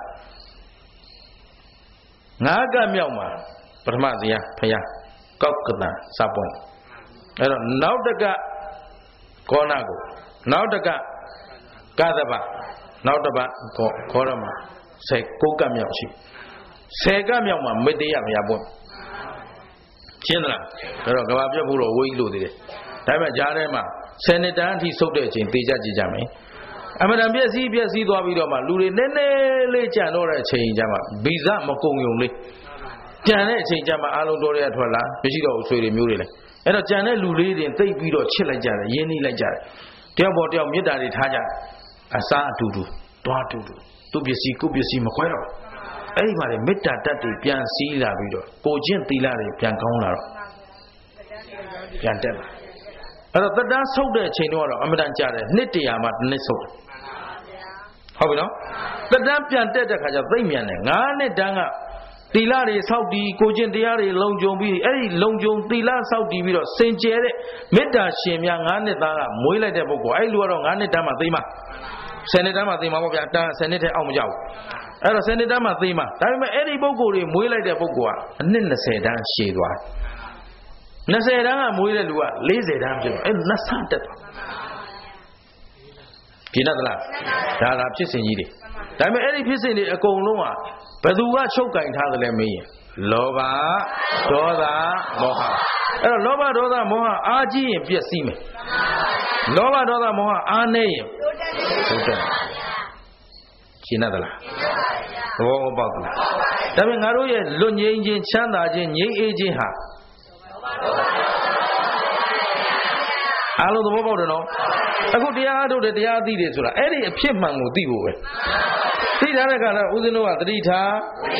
9ကမြောက်မှာပထမဇေယဖခင်ကောက်ကတန်စပွင့်အဲ့တော့နောက်တကကောနာကိုနောက်တကကသဗ္ဗနောက်တပတ်ခေါ်ရမှာ19ကမြောက်ရှိ10ကမြောက်မှာမေတ္တရဘုရားပွင့်ရှင်းသလားအဲ့တော့ကဘာပြတ်ဖို့တော့ဝိလို့သေးတယ်ဒါပေမဲ့ကြားထဲမှာ10နှစ်တန်းအထိဆုတ်တဲ့အချိန်သေချကြည့်ကြမယ်အမှန်တန်ပြည့်စည်သွားပြီးတော့မှလူတွေနည်းနည်းလေးကြံတော့တဲ့အချိန်ကျမှဗီဇမကုံယုံလေးကြံတဲ့အချိန်ကျမှအားလုံးတော်ရထွက်လာမရှိတော့ဘူးဆွေတွေမျိုးတွေလေအဲ့တော့ကြံတဲ့လူလေးတွေသိပ်ပြီးတော့ချစ်လိုက်ကြတယ်ရင်းနှီးလိုက်ကြတယ်တယောက်ပေါ်တယောက်မေတ္တာတွေထားကြတယ်အစားအတူတူတွားတူတူသူပစ္စည်းကိုပစ္စည်းမခွဲတော့အဲ့ဒီမှာလေမေတ္တာတတ်တွေပြန်စည်းလာပြီးတော့ကိုကျင့်သီလတွေပြန်ကောင်းလာတော့ပြန်တက်လာအဲ့တော့တတန်းဆုတ်တဲ့အချိန်တော့အမတန်ကြတယ်နှစ်တရာမှတစ်နှစ်ဆုတ်တယ်ဟုတ်ပြီနော်တတန်းပြန်တက်တဲ့ခါကျသိမ့်မြန်တယ်9နှစ်တန်းကသီလတွေဆောက်တည်ကိုကျင့်တရားတွေလုံခြုံပြီးအဲ့ဒီလုံခြုံသီလဆောက်တည်ပြီးတော့စင်ကြယ်တဲ့မေတ္တာရှင်များ9နှစ်သားကမွေးလိုက်တဲ့ပုဂ္ဂိုလ်အဲ့လူကတော့9နှစ်တန်းမှသိမှာ10နှစ်တန်းမှသိမှာပေါ့ဗျာတန်း10နှစ်ထဲအောက်မကြောက်အဲ့တော့10နှစ်တန်းမှသိမှာဒါပေမဲ့အဲ့ဒီပုဂ္ဂိုလ်တွေမွေးလိုက်တဲ့ပုဂ္ဂိုလ်ကအနှစ်20တန်းရှည်သွား20တန်းကမွေးတဲ့လူက40တန်းဖြစ်သွားအဲ့နှစ်ဆတက်သွားပြင်းတတ်လားဒါဖြစ်စဉ်ကြီးတွေဒါပေမဲ့အဲ့ဒီဖြစ်စဉ်တွေအကုန်လုံးကဘယ်သူကချုပ်ကင်ထားသလဲမင်းရင်လောဘဒေါသမောဟအဲ့တော့လောဘဒေါသမောဟအားကြီးရင်ပျက်စီးမယ်လောဘဒေါသမောဟအားနည်းရင်ဟုတ်တယ်ရှင်းတတ်လားဘောပေါက်တယ်ဒါပေမဲ့ငါတို့ရဲ့လွတ်ငြိမ်းခြင်းချမ်းသာခြင်းငြိမ်းအေးခြင်းဟာအားလုံးသဘောပေါက်တယ်နော်အခုတရားအားထုတ်တယ်တရားသိတယ်ဆိုတာအဲ့ဒီအဖြစ်မှန်ကိုသိဖို့ပဲသိထားတဲ့အခါကျဦးဇင်းတို့ကသတိထား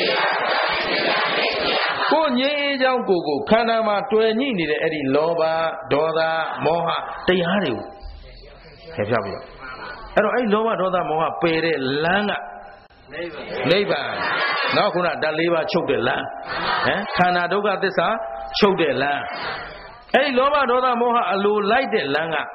ကိုငြိမ်းအေးကြောင်းကိုခန္ဓာမှာတွယ်ညှိနေတဲ့အဲ့ဒီလောဘဒေါသမောဟတရားတွေကိုဖယ်ဖြောက်ပြီးအဲ့တော့အဲ့လောဘဒေါသမောဟပယ်တဲ့လမ်းကနိဗ္ဗာန်နောက်ခုနဓာတ်၄ပါးချုပ်တဲ့လမ်းခန္ဓာဒုက္ခသစ္စာချုပ်တဲ့လမ်းအဲ့ဒီလောဘဒေါသမောဟအလိုလိုက်တဲ့လမ်းက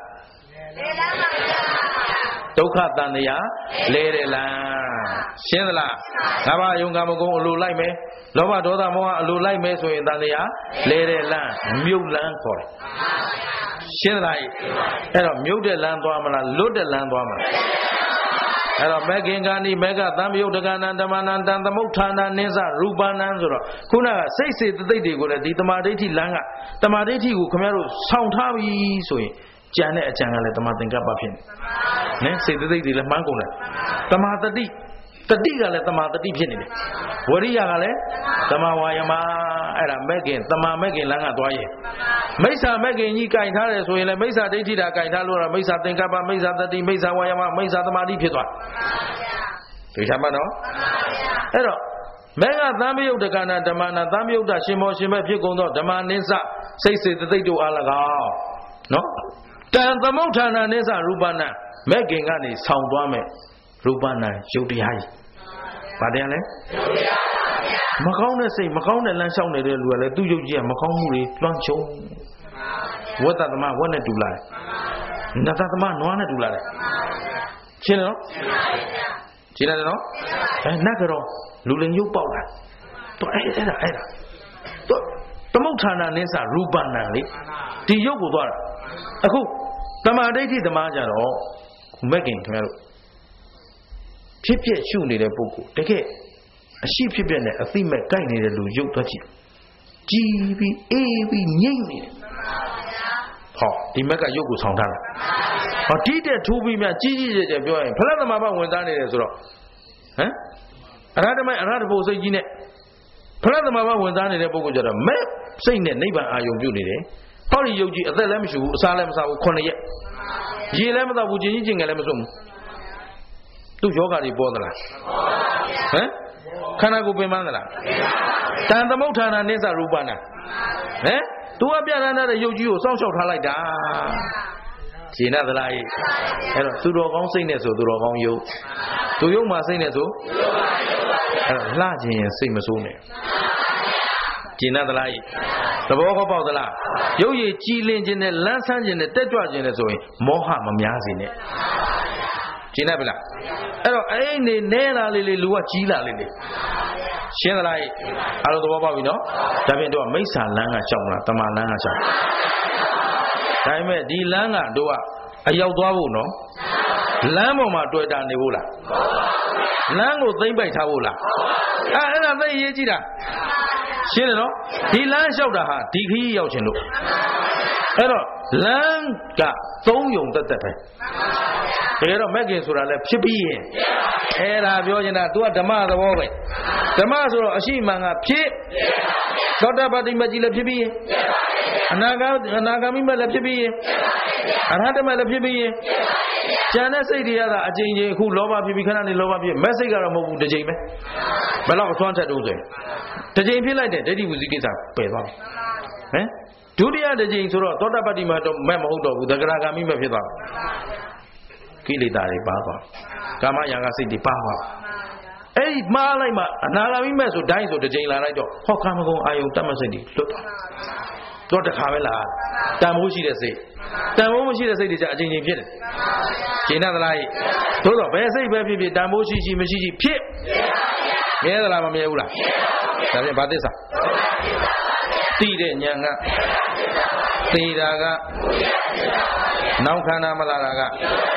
ဒုက္ခတန်တရားလဲတဲ့လမ်းရှင်းသလားငါးပါးယုံကံမကုံအလိုလိုက်မယ်လောဘဒေါသမောဟအလိုလိုက်မယ်ဆိုရင်တန်တရားလဲတဲ့လမ်းမြုပ်လမ်းခေါ်တယ်ရှင်းသလားအဲ့တော့မြုပ်တဲ့လမ်းသွားမလားလွတ်တဲ့လမ်းသွားမလားအဲ့တော့မေခင်ကာနိမေကသံယုတ်တကနာဓမ္မနံတံသမုဋ္ဌာနာနိစ္စရူပနံဆိုတော့ခုနကစိတ်စေတသိက်တွေကိုလည်းဒီတမာဒိဋ္ဌိလမ်းကတမာဒိဋ္ဌိကိုခင်ဗျားတို့ဆောင်းထားပြီဆိုရင်ကြံတဲ့အကြံကလည်းတမာသင်္ကပ္ပဖြစ်နေစေတသိက်တွေလည်းမှန်းကုန်တယ်တမာတတိတတိကလည်းတမာတတိဖြစ်နေတယ်ဝရိယကလည်းတမာဝါယမအဲ့ဒါမေခင်တမာမေခင်လမ်းကသွားရင်မိစ္ဆာမေခင်ကြီးကြိုင်ထားတယ်ဆိုရင်လည်းမိစ္ဆာဒိဋ္ဌိတာကြိုင်ထားလို့တော့မိစ္ဆာသင်္ကပ္ပမိစ္ဆာတတိမိစ္ဆာဝါယမမိစ္ဆာတမာတိဖြစ်သွားဒီချမ်းမနော်အဲ့တော့မေဃသံယုတ်တကနာဓမ္မနာသံယုတ်တရှင်မောရှင်မဲ့ဖြစ်ကုန်သောဓမ္မနိစ္စစိတ်စေတသိက်တို့အား၎င်းနော်တံသမုဋ္ဌာနာနိစ္စရူပနံမေခင်ကနေဆောင်းသွားမယ်ရူပနံယုတ်တရားကြီးဘာတရားလဲမကောင်းတဲ့စိတ်မကောင်းတဲ့လမ်းလျှောက်နေတဲ့လူကလည်းသူ့ယုတ်ကြီးကမကောင်းမှုတွေလွှမ်းခြုံဝတ္တသမဝတ်နဲ့တူလာတယ်နတသမနွားနဲ့တူလာတယ်ရှင်းတယ်နော်ရှင်းတယ်နော်နတ်ကတော့လူလင်ရုပ်ပေါက်လာတော့အဲ့ဒါတော့သမုဋ္ဌာနာနိစ္စရူပနံလေဒီရုပ်ကိုသွားတာအခုတမာဒိဋ္ဌိသမားကြတော့မက်ကင်ခင်ဗျားတို့ဖြစ်ဖြစ်ရှုနေတဲ့ပုဂ္ဂိုလ်တကယ်အရှိဖြစ်ဖြစ်နဲ့အသိမဲ့ကြိုက်နေတဲ့လူရုပ်သွားကြည့်ကြည်ပြီးအေးပြီးငြိမ့်နေတယ်ဟောဒီမက်ကရုပ်ကိုဆောင်ထားတာဟောတိတဲ့ထိုးပြီးမြကြီးကြီးကျယ်ကျယ်ပြောရင်ဖလားသမားဘဝင်သားနေတယ်ဆိုတော့ဟမ်အရဟတမေအရဟတဘုစိတ်ကြီးနဲ့ဖလားသမားဘဝင်သားနေတဲ့ပုဂ္ဂိုလ်ကြတော့မဲ့စိတ်နဲ့နိဗ္ဗာန်အာယုံပြုနေတယ်ဟောဒီရုပ်ကြီးအသက်လည်းမရှိဘူးအစာလည်းမစားဘူး9ရက်ရေလည်းမသောက်ဘူးကျင်ကြီးကျင်ငယ်လည်းမစွန့်ဘူးသူ့ယောဂတွေပေါ်သလားဟမ်ခန္ဓာကိုယ်ပင်ပန်းသလားတန်သမုဋ္ဌာနာနိစ္စရူပနာဟမ်သူကပြဋ္ဌာန်းတဲ့ရုပ်ကြီးကိုစောင့်ရှောက်ထားလိုက်တာရှင်းသလားအဲ့တော့သူတော်ကောင်းစိတ်နဲ့ဆိုသူတော်ကောင်းယုတ်သူယုတ်မှာစိတ်နဲ့ဆိုအဲ့တော့လှခြင်းရင်စိတ်မဆိုးနဲ့ရှင်းသလားသဘောကောပေါက်သလားရုပ်ရည်ကြည်လင်ခြင်းနဲ့လန်းဆန်းခြင်းနဲ့တက်ကြွခြင်းနဲ့ဆိုရင်မောဟမများစေနဲ့ရှင်းတယ်ဗလားအဲ့တော့အဲ့နေနဲလာလေးလူကကြီးလာလေးရှင်းသလားအားလုံးသဘောပေါက်ပြီနော်ဒါဖြင့်တို့ကမိစ္ဆာလမ်းကရှောက်မလားတမာလမ်းကရှောက်ဒါပေမဲ့ဒီလမ်းကတို့ကအရောက်သွားဖို့နော်လမ်းပေါ်မှာတွေ့တာနေဖို့လားလမ်းကိုသိမ့်ပိုက်ထားဖို့လားအဲ့ဒါသိရေးကြည့်တာရှင်းတယ်နော်ဒီလမ်းလျှောက်တာဟာဒီခရီးရောက်ခြင်းလို့အဲ့တော့လမ်းက3ယုံတက်တက်ပဲတကယ်တော့မက်ကင်ဆိုတာလဲဖြစ်ပြီးရင်အဲ့ဒါပြောနေတာ तू ကဓမ္မသဘောပဲဓမ္မဆိုတော့အရှိမှန်ကဖြစ်သောတာပတိမကြီးလည်းဖြစ်ပြီးရင်အနာဂါမိမလည်းဖြစ်ပြီးရင်အရဟတမလည်းဖြစ်ပြီးရင်ကျန်တဲ့စိတ်တွေကတော့အကျဉ်းချင်းအခုလောဘဖြစ်ပြီးခဏနေလောဘဖြစ်မက်စိတ်ကတော့မဟုတ်ဘူးတစ်ချိန်ပဲဘယ်တော့အသွမ်းချက်တုံးဆိုရင်တစ်ချိန်ဖြစ်လိုက်တဲ့ဒိဋ္ဌိဝိသိကိစ္စပယ်သွားပြီဟမ်ဒုတိယတစ်ချိန်ဆိုတော့သောတာပတိမတော့မဲ့မဟုတ်တော့ဘူးသဂရဂါမိမဖြစ်သွားပြီကိလေသာတွေပါသွားကာမရာဂစိတ်တွေပါသွားအဲ့ဒီမှားလိုက်မှအနာဂါမိမဲ့ဆိုတိုင်းဆိုတစ်ချိန်လာလိုက်တော့ဟောကာမဂုဏ်အာယုံတတ်မစိတ်တွေလွတ်သွားတော့တခါပဲလားတန်ဖိုးရှိတဲ့စိတ်တန်ဖိုးမရှိတဲ့စိတ်တွေကြအချင်းချင်းဖြစ်တယ်ရှင်းသလားသို့တော့ဘယ်စိတ်ပဲဖြစ်ဖြစ်တန်ဖိုးရှိမရှိဖြစ်မြဲသလားမမြဲဘူးလားဒါပြန်ဘာသစ္စာသိတဲ့ဉာဏ်ကသိတာကနောက်ခန္ဓာမလာတာက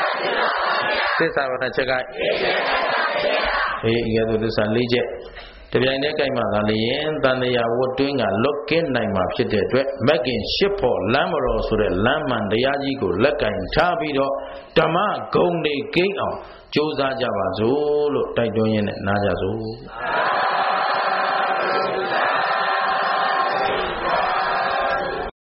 သစ္စာဝတ္တချက်ကအေးဤသို့သစ္စာ၄ချက်တပြိုင်တည်းကြိုက်မှသာလျင်တန်တရားဝတ်တွင်းကလွတ်ကင်းနိုင်မှာဖြစ်တဲ့အတွက်မက်ကင်ရှစ်ဖို့လမ်းမတော်ဆိုတဲ့လမ်းမှန်တရားကြီးကိုလက်ကင်ထားပြီးတော့ဓမ္မဂုဏ်တွေကိန်းအောင်ကြိုးစားကြပါစို့လို့တိုက်တွန်းရင်းနဲ့နားကြစို့